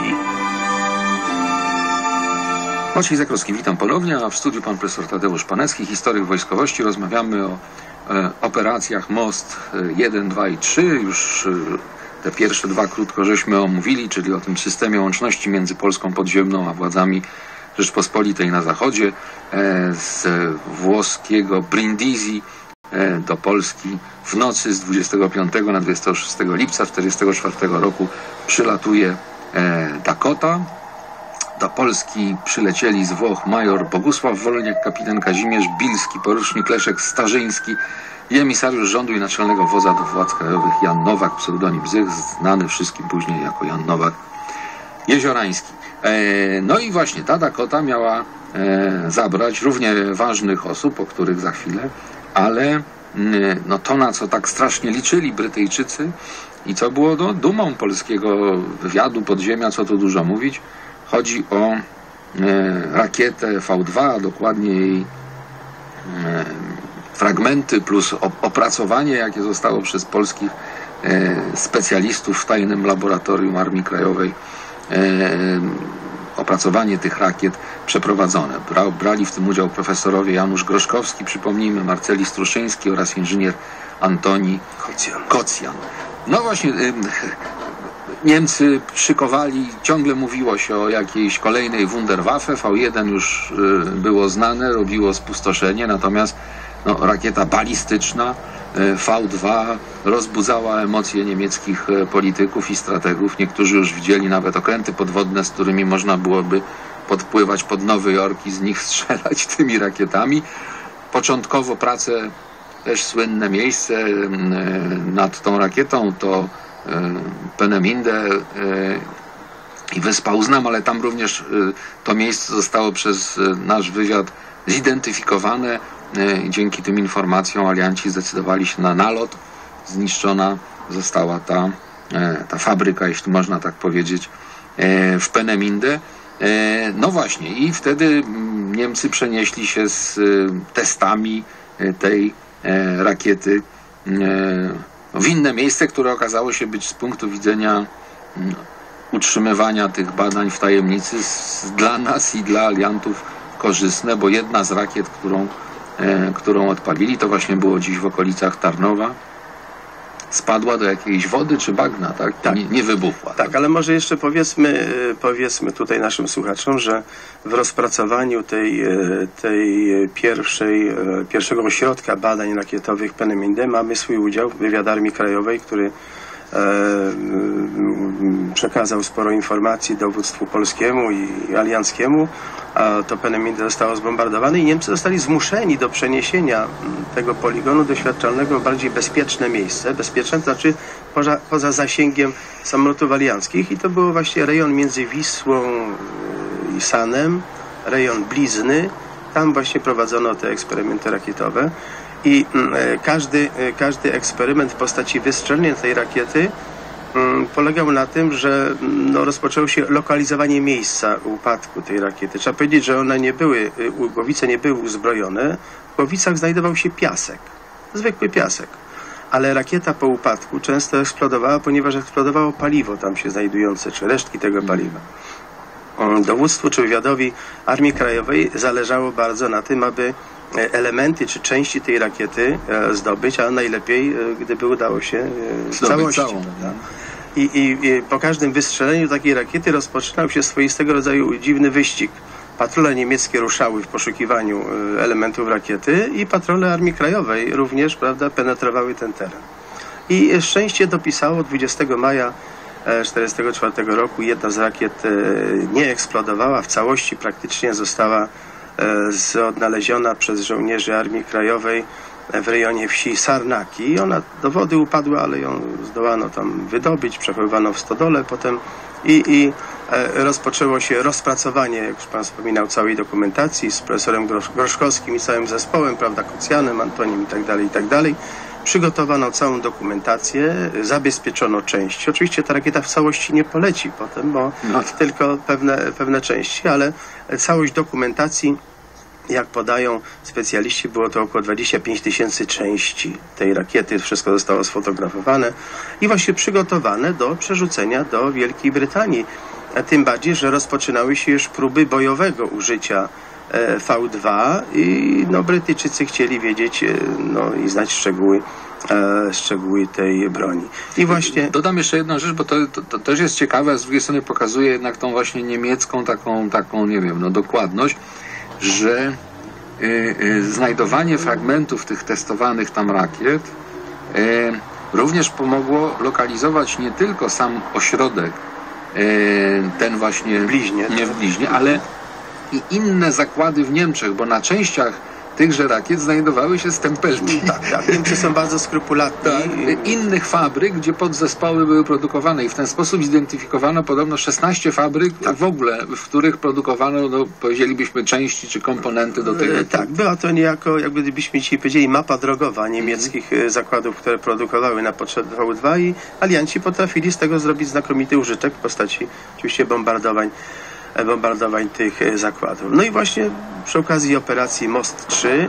Maciej Zakrowski, witam ponownie, a w studiu pan profesor Tadeusz Panecki, historyk wojskowości. Rozmawiamy o operacjach Most 1, 2 i 3. Już te pierwsze 2 krótko żeśmy omówili, czyli o tym systemie łączności między Polską podziemną a władzami Rzeczpospolitej na zachodzie, z włoskiego Brindisi do Polski w nocy z 25 na 26 lipca 1944 roku przylatuje Dakota. Do Polski przylecieli z Włoch major Bogusław Wolniak, kapitan Kazimierz Bilski, porucznik Leszek Starzyński i emisariusz rządu i naczelnego wodza do władz krajowych Jan Nowak, pseudonim Zych, znany wszystkim później jako Jan Nowak Jeziorański. No i właśnie ta Dakota miała zabrać równie ważnych osób, o których za chwilę, ale no to, na co tak strasznie liczyli Brytyjczycy i co było dumą polskiego wywiadu, podziemia, co tu dużo mówić, chodzi o rakietę V2, dokładnie jej fragmenty plus opracowanie, jakie zostało przez polskich specjalistów w tajnym laboratorium Armii Krajowej, opracowanie tych rakiet przeprowadzone. Brali w tym udział profesorowie Janusz Groszkowski, przypomnijmy, Marceli Struszyński oraz inżynier Antoni Kocjan. No właśnie, Niemcy szykowali, ciągle mówiło się o jakiejś kolejnej Wunderwaffe, V1 już było znane, robiło spustoszenie, natomiast rakieta balistyczna V2 rozbudzała emocje niemieckich polityków i strategów. Niektórzy już widzieli nawet okręty podwodne, z którymi można byłoby podpływać pod Nowy Jork i z nich strzelać tymi rakietami. Początkowo prace, też słynne miejsce nad tą rakietą to Peenemünde i Wyspa Uznam, ale tam również to miejsce zostało przez nasz wywiad zidentyfikowane. Dzięki tym informacjom alianci zdecydowali się na nalot. Zniszczona została ta fabryka, jeśli można tak powiedzieć, w Peenemünde. No właśnie, i wtedy Niemcy przenieśli się z testami tej rakiety w inne miejsce, które okazało się być z punktu widzenia utrzymywania tych badań w tajemnicy dla nas i dla aliantów korzystne, bo jedna z rakiet, którą którą odpalili, to właśnie było dziś w okolicach Tarnowa, spadła do jakiejś wody czy bagna, tak? Tak. Nie wybuchła. Tak, ale może jeszcze powiedzmy tutaj naszym słuchaczom, że w rozpracowaniu pierwszego ośrodka badań rakietowych Peenemünde mamy swój udział, wywiad Armii Krajowej, który przekazał sporo informacji dowództwu polskiemu i alianckiemu. To Peenemünde zostało zbombardowane i Niemcy zostali zmuszeni do przeniesienia tego poligonu doświadczalnego w bardziej bezpieczne miejsce. Bezpieczne to znaczy poza zasięgiem samolotów alianckich i to było właśnie rejon między Wisłą i Sanem, rejon Blizny. Tam właśnie prowadzono te eksperymenty rakietowe. I każdy eksperyment w postaci wystrzelenia tej rakiety polegał na tym, że rozpoczęło się lokalizowanie miejsca upadku tej rakiety. Trzeba powiedzieć, że głowice nie były uzbrojone. W głowicach znajdował się piasek, zwykły piasek. Ale rakieta po upadku często eksplodowała, ponieważ eksplodowało paliwo tam się znajdujące, czy resztki tego paliwa. Dowództwu czy wywiadowi Armii Krajowej zależało bardzo na tym, aby elementy czy części tej rakiety zdobyć, a najlepiej, gdyby udało się w całości. I po każdym wystrzeleniu takiej rakiety rozpoczynał się swoistego rodzaju dziwny wyścig. Patrole niemieckie ruszały w poszukiwaniu elementów rakiety i patrole Armii Krajowej również, prawda, penetrowały ten teren. I szczęście dopisało 20 maja 1944 roku jedna z rakiet nie eksplodowała, w całości praktycznie została odnaleziona przez żołnierzy Armii Krajowej w rejonie wsi Sarnaki. Ona do wody upadła, ale ją zdołano tam wydobyć, przechowywano w stodole potem i rozpoczęło się rozpracowanie, jak już pan wspominał, całej dokumentacji z profesorem Groszkowskim i całym zespołem, prawda, Kucjanem, Antonim i tak dalej. Przygotowano całą dokumentację, zabezpieczono części. Oczywiście ta rakieta w całości nie poleci potem, bo tylko pewne części, ale całość dokumentacji, jak podają specjaliści, było to około 25 000 części tej rakiety. Wszystko zostało sfotografowane i właśnie przygotowane do przerzucenia do Wielkiej Brytanii. Tym bardziej, że rozpoczynały się już próby bojowego użycia V2 i Brytyjczycy chcieli wiedzieć i znać szczegóły tej broni. I właśnie dodam jeszcze jedną rzecz, bo to też jest ciekawe, a z drugiej strony pokazuje jednak tą właśnie niemiecką taką nie wiem, dokładność, że znajdowanie fragmentów tych testowanych tam rakiet również pomogło lokalizować nie tylko sam ośrodek, ten właśnie nie w Bliźnie, ale i inne zakłady w Niemczech, bo na częściach tychże rakiet znajdowały się stempelki. Tak. Niemcy są bardzo skrupulatni. Innych fabryk, gdzie podzespoły były produkowane i w ten sposób zidentyfikowano podobno 16 fabryk w ogóle, w których produkowano, powiedzielibyśmy, części czy komponenty do tego. Tak, była to niejako, jakbyśmy dzisiaj powiedzieli, mapa drogowa niemieckich zakładów, które produkowały na potrzeby V2 i alianci potrafili z tego zrobić znakomity użytek w postaci oczywiście bombardowań tych zakładów. No i właśnie przy okazji operacji Most 3,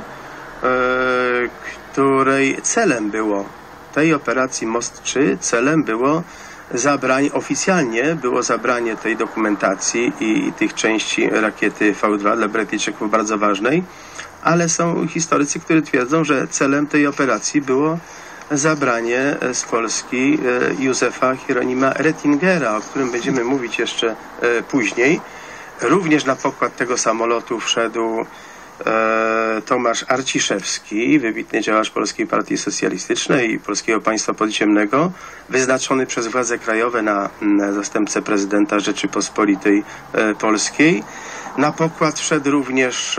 której tej operacji Most 3 celem było oficjalnie było zabranie tej dokumentacji i tych części rakiety V2 dla Brytyjczyków bardzo ważnej, ale są historycy, którzy twierdzą, że celem tej operacji było zabranie z Polski Józefa Hieronima Rettingera, o którym będziemy mówić jeszcze później. Również na pokład tego samolotu wszedł Tomasz Arciszewski, wybitny działacz Polskiej Partii Socjalistycznej i Polskiego Państwa Podziemnego, wyznaczony przez władze krajowe na zastępcę prezydenta Rzeczypospolitej Polskiej. Na pokład wszedł również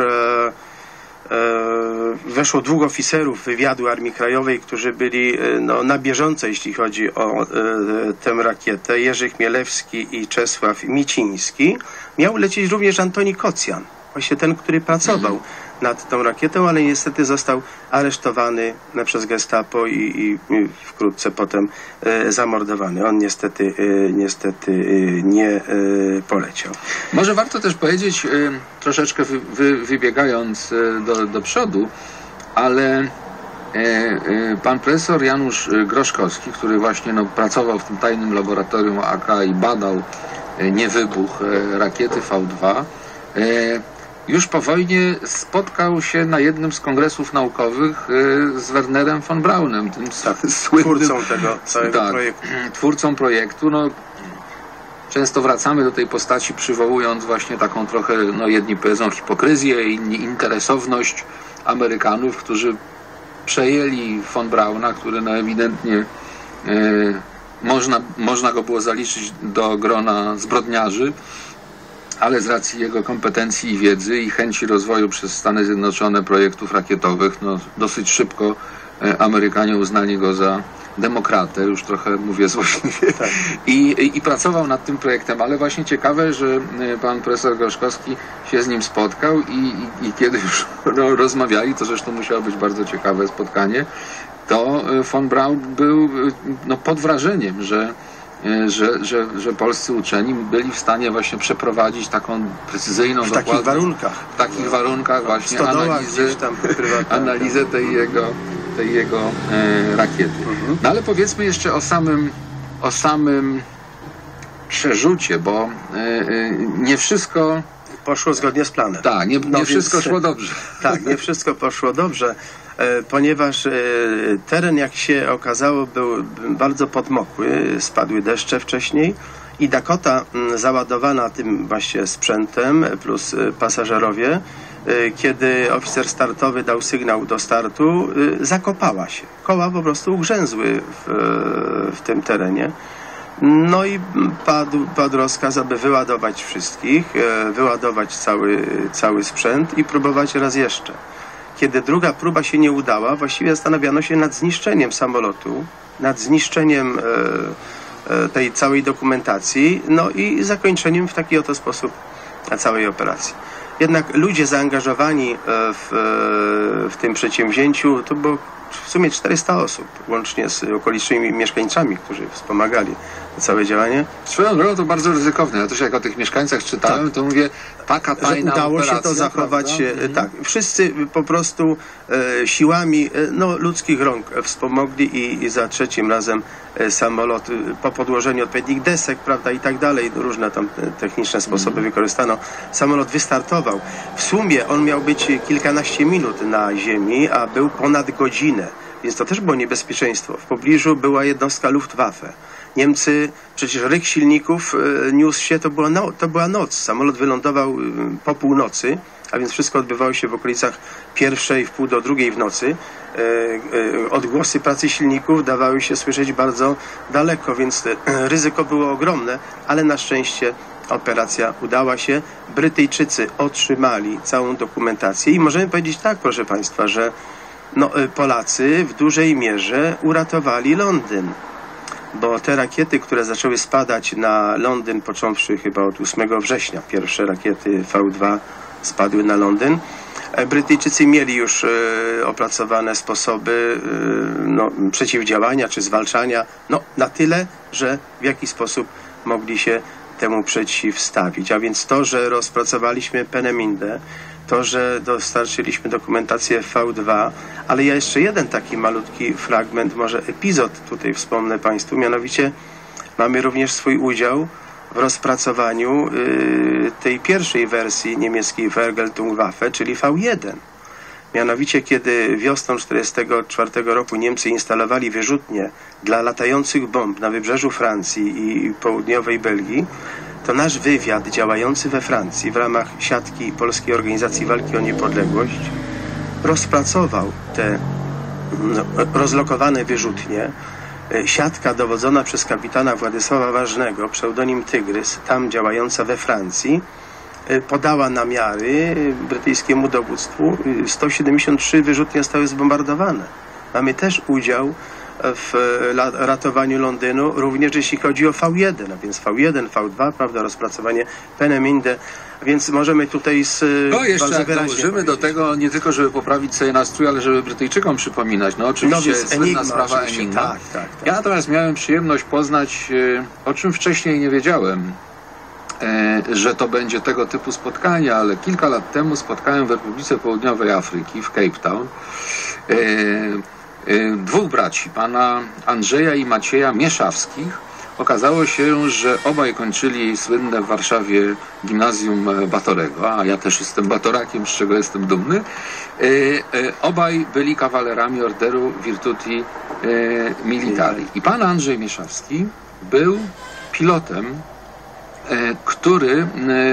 weszło 2 oficerów wywiadu Armii Krajowej, którzy byli na bieżąco, jeśli chodzi o tę rakietę. Jerzy Chmielewski i Czesław Miciński. Miał lecieć również Antoni Kocjan, właśnie ten, który pracował nad tą rakietą, ale niestety został aresztowany przez Gestapo i wkrótce potem zamordowany. On niestety nie poleciał. Może warto też powiedzieć, troszeczkę wybiegając do przodu, ale pan profesor Janusz Groszkowski, który właśnie pracował w tym tajnym laboratorium AK i badał niewybuch rakiety V2, już po wojnie spotkał się na jednym z kongresów naukowych z Wernerem von Braunem, tym słynnym twórcą tego całego projektu. Twórcą projektu. No, często wracamy do tej postaci, przywołując właśnie taką trochę, no jedni powiedzą hipokryzję, inni interesowność Amerykanów, którzy przejęli von Brauna, który no ewidentnie można go było zaliczyć do grona zbrodniarzy, ale z racji jego kompetencji i wiedzy i chęci rozwoju przez Stany Zjednoczone projektów rakietowych, no dosyć szybko Amerykanie uznali go za demokratę, już trochę mówię złośliwie, tak. I pracował nad tym projektem, ale właśnie ciekawe, że pan profesor Gorzkowski się z nim spotkał i kiedy już rozmawiali, to zresztą musiało być bardzo ciekawe spotkanie, to von Braun był no, pod wrażeniem, że polscy uczeni byli w stanie właśnie przeprowadzić taką precyzyjną, w takich warunkach właśnie analizę tej jego rakiety. No ale powiedzmy jeszcze o samym przerzucie, bo nie wszystko poszło zgodnie z planem. Tak, nie wszystko szło dobrze. Tak, nie wszystko poszło dobrze, ponieważ teren, jak się okazało, był bardzo podmokły, spadły deszcze wcześniej i Dakota załadowana tym właśnie sprzętem plus pasażerowie, kiedy oficer startowy dał sygnał do startu, zakopała się. Koła po prostu ugrzęzły w tym terenie. No i padł rozkaz, aby wyładować wszystkich, wyładować cały sprzęt i próbować raz jeszcze. Kiedy druga próba się nie udała, właściwie zastanawiano się nad zniszczeniem samolotu, nad zniszczeniem tej całej dokumentacji, no i zakończeniem w taki oto sposób całej operacji. Jednak ludzie zaangażowani w tym przedsięwzięciu to było w sumie 400 osób, łącznie z okolicznymi mieszkańcami, którzy wspomagali całe działanie. Swoją drogą to bardzo ryzykowne. Ja też jak o tych mieszkańcach czytałem, to mówię, taka tajna udało operacja, się to zachować, prawda? tak. Wszyscy po prostu siłami ludzkich rąk wspomogli i za trzecim razem samolot po podłożeniu odpowiednich desek, prawda, i tak dalej, różne tam techniczne sposoby wykorzystano. Samolot wystartował. W sumie on miał być kilkanaście minut na ziemi, a był ponad godzinę, więc to też było niebezpieczeństwo. W pobliżu była jednostka Luftwaffe. Niemcy, przecież ryk silników niósł się, to była noc. Samolot wylądował po północy, a więc wszystko odbywało się w okolicach 1:00 wpół do 2:00 w nocy. Odgłosy pracy silników dawały się słyszeć bardzo daleko, więc ryzyko było ogromne, ale na szczęście operacja udała się. Brytyjczycy otrzymali całą dokumentację i możemy powiedzieć tak, proszę Państwa, że Polacy w dużej mierze uratowali Londyn. Bo te rakiety, które zaczęły spadać na Londyn, począwszy chyba od 8 września, pierwsze rakiety V2 spadły na Londyn. Brytyjczycy mieli już opracowane sposoby przeciwdziałania czy zwalczania, na tyle, że w jaki sposób mogli się temu przeciwstawić. A więc to, że rozpracowaliśmy Penemindę, to, że dostarczyliśmy dokumentację V2, ale ja jeszcze jeden taki malutki fragment, może epizod tutaj wspomnę Państwu, mianowicie mamy również swój udział w rozpracowaniu tej pierwszej wersji niemieckiej Vergeltungswaffe, czyli V1. Mianowicie, kiedy wiosną 1944 roku Niemcy instalowali wyrzutnie dla latających bomb na wybrzeżu Francji i południowej Belgii, to nasz wywiad działający we Francji w ramach siatki Polskiej Organizacji Walki o Niepodległość rozpracował te rozlokowane wyrzutnie. Siatka dowodzona przez kapitana Władysława Ważnego, pseudonim Tygrys, tam działająca we Francji, podała namiary brytyjskiemu dowództwu. 173 wyrzutnie zostały zbombardowane. Mamy też udział w ratowaniu Londynu, również jeśli chodzi o V1, a więc V1, V2, prawda, rozpracowanie Peneminde, więc możemy tutaj jeszcze jak dołożymy do tego, nie tylko żeby poprawić sobie nastrój, ale żeby Brytyjczykom przypominać, oczywiście słynna sprawa Enigma. Tak. Ja natomiast miałem przyjemność poznać, o czym wcześniej nie wiedziałem, że to będzie tego typu spotkanie, ale kilka lat temu spotkałem w Republice Południowej Afryki, w Cape Town, dwóch braci, pana Andrzeja i Macieja Mieszawskich, okazało się, że obaj kończyli słynne w Warszawie gimnazjum Batorego, a ja też jestem batorakiem, z czego jestem dumny. Obaj byli kawalerami Orderu Virtuti Militari. I pan Andrzej Mieszawski był pilotem, który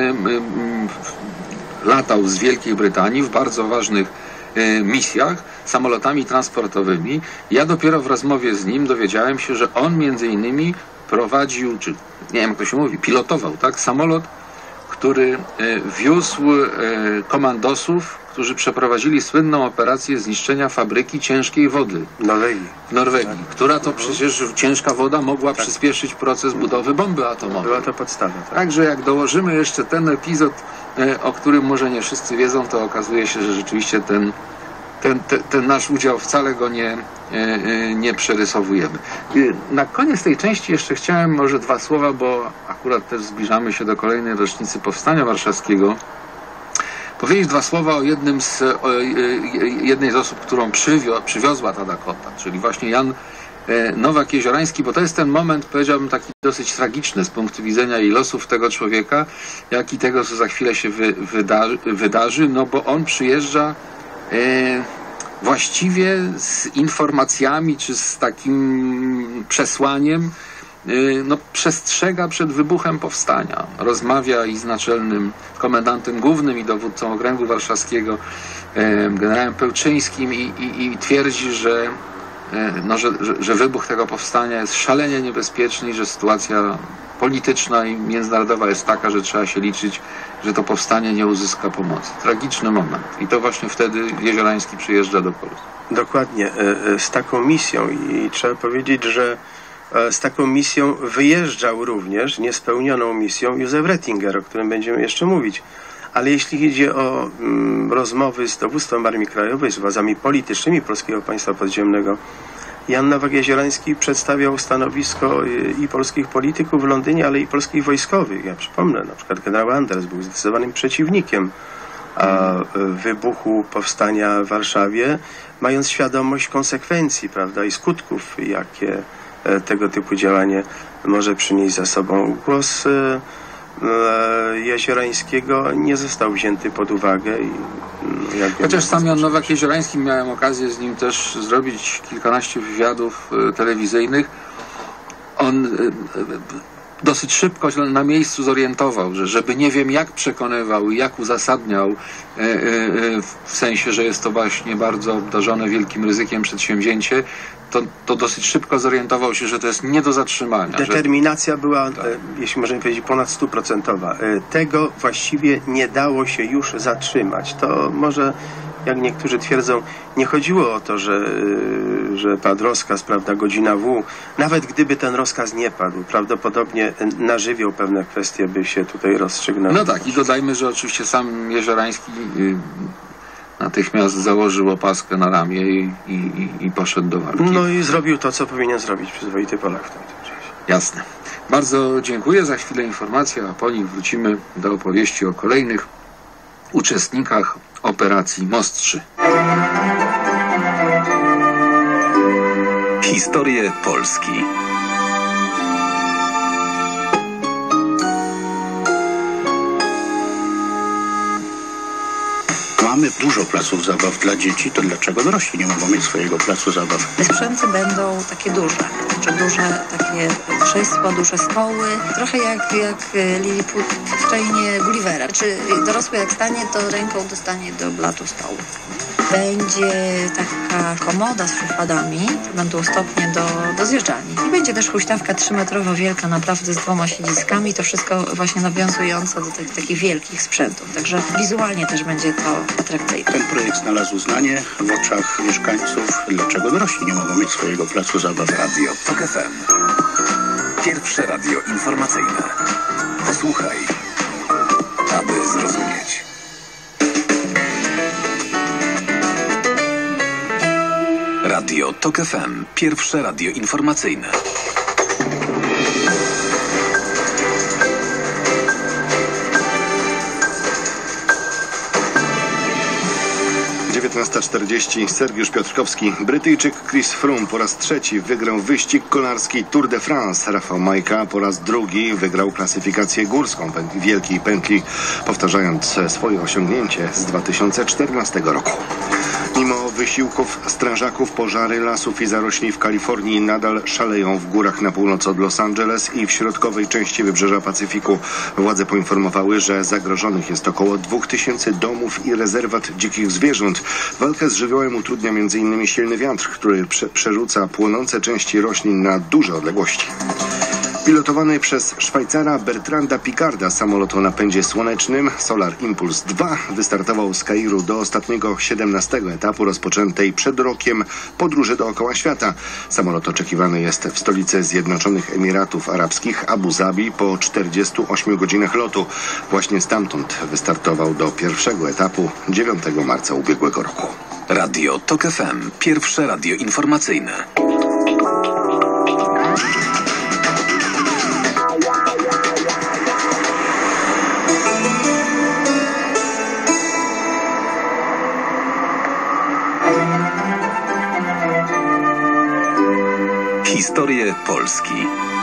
latał z Wielkiej Brytanii w bardzo ważnych misjach samolotami transportowymi. Ja dopiero w rozmowie z nim dowiedziałem się, że on między innymi prowadził, czy nie wiem jak to się mówi, pilotował, tak, samolot, który wiózł komandosów, którzy przeprowadzili słynną operację zniszczenia fabryki ciężkiej wody w Norwegii, która to przecież ciężka woda mogła przyspieszyć proces budowy bomby atomowej. Była to podstawa. Tak? Także jak dołożymy jeszcze ten epizod, o którym może nie wszyscy wiedzą, to okazuje się, że rzeczywiście ten nasz udział wcale go nie przerysowujemy. Na koniec tej części jeszcze chciałem może 2 słowa, bo akurat też zbliżamy się do kolejnej rocznicy Powstania Warszawskiego. Powiedzieć 2 słowa o jednej z osób, którą przywiozła ta Dakota, czyli właśnie Jan Nowak-Jeziorański, bo to jest ten moment, powiedziałbym, taki dosyć tragiczny z punktu widzenia i losów tego człowieka, jak i tego, co za chwilę się wydarzy, no bo on przyjeżdża właściwie z informacjami, czy z takim przesłaniem, no, przestrzega przed wybuchem powstania. Rozmawia i z naczelnym komendantem głównym i dowódcą okręgu warszawskiego, generałem Pełczyńskim i twierdzi, że wybuch tego powstania jest szalenie niebezpieczny i że sytuacja polityczna i międzynarodowa jest taka, że trzeba się liczyć, że to powstanie nie uzyska pomocy. Tragiczny moment. I to właśnie wtedy Jeziorański przyjeżdża do Polski. Dokładnie. Z taką misją i trzeba powiedzieć, że z taką misją wyjeżdżał również, niespełnioną misją, Józef Rettinger, o którym będziemy jeszcze mówić. Ale jeśli idzie o rozmowy z dowództwem Armii Krajowej, z władzami politycznymi Polskiego Państwa Podziemnego, Jan Nowak-Jeziorański przedstawiał stanowisko i polskich polityków w Londynie, ale i polskich wojskowych. Ja przypomnę, na przykład generał Anders był zdecydowanym przeciwnikiem wybuchu powstania w Warszawie, mając świadomość konsekwencji, prawda, i skutków, jakie tego typu działanie może przynieść za sobą. Głos Jeziorańskiego nie został wzięty pod uwagę. Chociaż sam Jan Nowak-Jeziorański, miałem okazję z nim też zrobić kilkanaście wywiadów telewizyjnych. On dosyć szybko na miejscu zorientował, że żeby nie wiem jak przekonywał i jak uzasadniał, w sensie, że jest to właśnie bardzo obdarzone wielkim ryzykiem przedsięwzięcie, to dosyć szybko zorientował się, że to jest nie do zatrzymania. Determinacja była, jeśli możemy powiedzieć, ponad 100%. Tego właściwie nie dało się już zatrzymać. To może, jak niektórzy twierdzą, nie chodziło o to, że padł rozkaz, prawda, godzina W. Nawet gdyby ten rozkaz nie padł, prawdopodobnie na żywioł pewne kwestie by się tutaj rozstrzygnęły. No tak, i dodajmy, że oczywiście sam Jeziorański natychmiast założył opaskę na ramię i poszedł do walki. No i zrobił to, co powinien zrobić przyzwoity Polak w tym czasie. Jasne. Bardzo dziękuję. Za chwilę informacja, a po nich wrócimy do opowieści o kolejnych uczestnikach operacji Most 3. Historie Polski. Mamy dużo placów zabaw dla dzieci, to dlaczego dorośli nie mogą mieć swojego placu zabaw? Te sprzęty będą takie duże, znaczy duże takie krzesła, duże stoły, trochę jak Lilliput w krainie Gullivera. Czy dorosły jak stanie, to ręką dostanie do blatu stołu. Będzie taka komoda z szufladami, będą stopnie do zjeżdżalni. I będzie też huśtawka 3-metrowo wielka, naprawdę z 2 siedziskami. To wszystko właśnie nawiązujące do tych takich wielkich sprzętów. Także wizualnie też będzie to atrakcyjne. Ten projekt znalazł uznanie w oczach mieszkańców. Dlaczego dorośli nie mogą mieć swojego placu zabaw? Radio TOK FM. Pierwsze radio informacyjne. Posłuchaj, aby zrozumieć. Radio TOK FM. Pierwsze radio informacyjne. 14:40. Sergiusz Piotrkowski. Brytyjczyk Chris Froome po raz trzeci wygrał wyścig kolarski Tour de France. Rafał Majka po raz drugi wygrał klasyfikację górską Wielkiej Pętli, powtarzając swoje osiągnięcie z 2014 roku. Mimo wysiłków strażaków pożary lasów i zarośli w Kalifornii nadal szaleją w górach na północ od Los Angeles i w środkowej części wybrzeża Pacyfiku. Władze poinformowały, że zagrożonych jest około 2000 domów i rezerwat dzikich zwierząt. Walkę z żywiołem utrudnia m.in. silny wiatr, który przerzuca płonące części roślin na duże odległości. Pilotowany przez Szwajcara Bertranda Picarda samolot o napędzie słonecznym Solar Impulse 2 wystartował z Kairu do ostatniego 17. etapu rozpoczętej przed rokiem podróży dookoła świata. Samolot oczekiwany jest w stolicy Zjednoczonych Emiratów Arabskich Abu Zabi po 48 godzinach lotu. Właśnie stamtąd wystartował do pierwszego etapu 9 marca ubiegłego roku. Radio TOK FM. Pierwsze radio informacyjne. Historie Polski.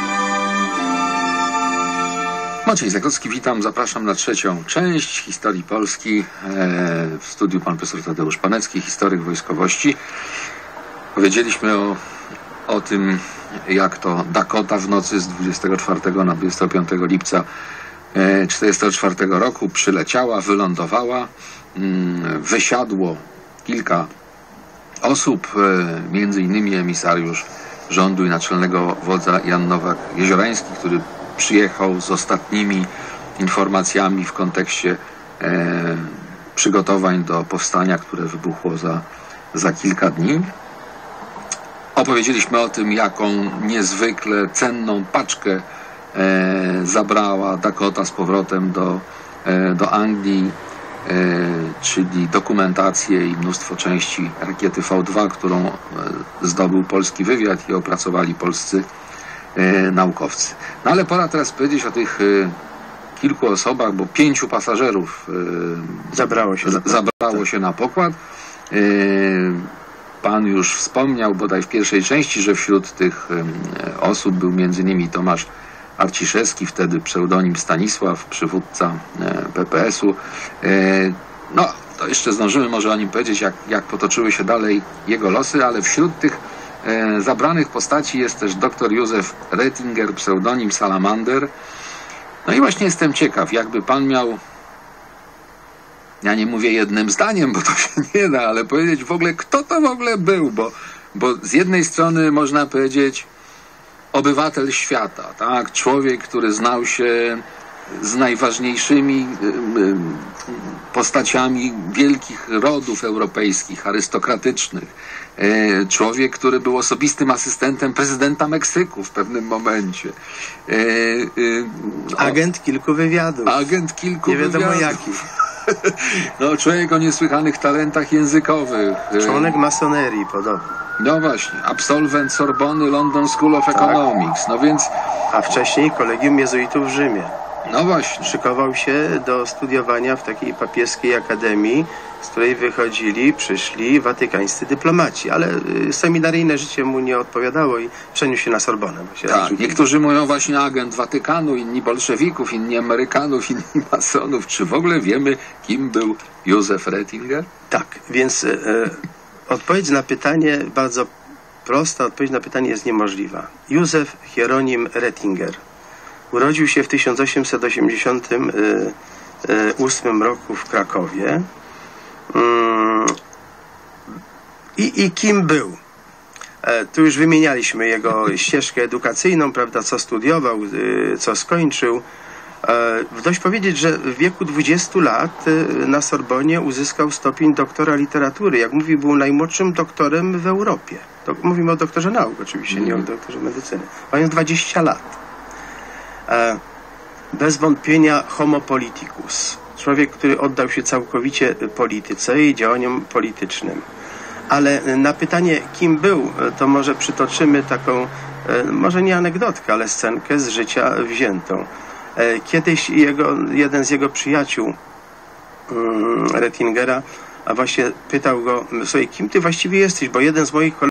Maciej Zagocki, witam, zapraszam na trzecią część Historii Polski. W studiu pan profesor Tadeusz Panecki, historyk wojskowości. Powiedzieliśmy o tym, jak to Dakota w nocy z 24 na 25 lipca 1944 roku przyleciała, wylądowała, wysiadło kilka osób, między innymi emisariusz rządu i naczelnego wodza Jan Nowak-Jeziorański, który przyjechał z ostatnimi informacjami w kontekście przygotowań do powstania, które wybuchło za kilka dni. Opowiedzieliśmy o tym, jaką niezwykle cenną paczkę zabrała Dakota z powrotem do Anglii, czyli dokumentację i mnóstwo części rakiety V2, którą zdobył polski wywiad i opracowali polscy naukowcy. No ale pora teraz powiedzieć o tych kilku osobach, bo 5 pasażerów zabrało się na pokład. Pan już wspomniał bodaj w pierwszej części, że wśród tych osób był m.in. Tomasz Arciszewski, wtedy pseudonim Stanisław, przywódca PPS-u. No, to jeszcze zdążymy może o nim powiedzieć, jak potoczyły się dalej jego losy, ale wśród tych zabranych postaci jest też dr Józef Rettinger, pseudonim Salamander. No i właśnie jestem ciekaw, jakby pan miał, ja nie mówię jednym zdaniem, bo to się nie da, ale powiedzieć w ogóle, kto to w ogóle był, bo z jednej strony można powiedzieć obywatel świata, tak? Człowiek, który znał się z najważniejszymi postaciami wielkich rodów europejskich, arystokratycznych. Człowiek, który był osobistym asystentem prezydenta Meksyku w pewnym momencie. Agent kilku wywiadów. Nie wiadomo jakich. No, człowiek o niesłychanych talentach językowych. Członek masonerii podobno. No właśnie, absolwent Sorbony London School of Economics. No więc... A wcześniej Kolegium Jezuitów w Rzymie. No właśnie. Szykował się do studiowania w takiej papieskiej akademii, z której przyszli watykańscy dyplomaci, ale seminaryjne życie mu nie odpowiadało i przeniósł się na Sorbonę. Tak, niektórzy mówią właśnie agent Watykanu, inni bolszewików, inni Amerykanów, inni masonów. Czy w ogóle wiemy, kim był Józef Rettinger? Tak, więc odpowiedź na pytanie, bardzo prosta odpowiedź na pytanie jest niemożliwa. Józef Hieronim Rettinger urodził się w 1888 roku w Krakowie. I kim był? Tu już wymienialiśmy jego ścieżkę edukacyjną, prawda, co studiował, co skończył. Dość powiedzieć, że w wieku 20 lat na Sorbonie uzyskał stopień doktora literatury. Jak mówi, był najmłodszym doktorem w Europie. Mówimy o doktorze nauk oczywiście, nie o doktorze medycyny. Mając 20 lat. Bez wątpienia homo politicus. Człowiek, który oddał się całkowicie polityce i działaniom politycznym. Ale na pytanie, kim był, to może przytoczymy taką, może nie anegdotkę, ale scenkę z życia wziętą. Kiedyś jeden z jego przyjaciół, Rettingera, a właśnie pytał go, słuchaj, kim ty właściwie jesteś, bo jeden z moich kolegów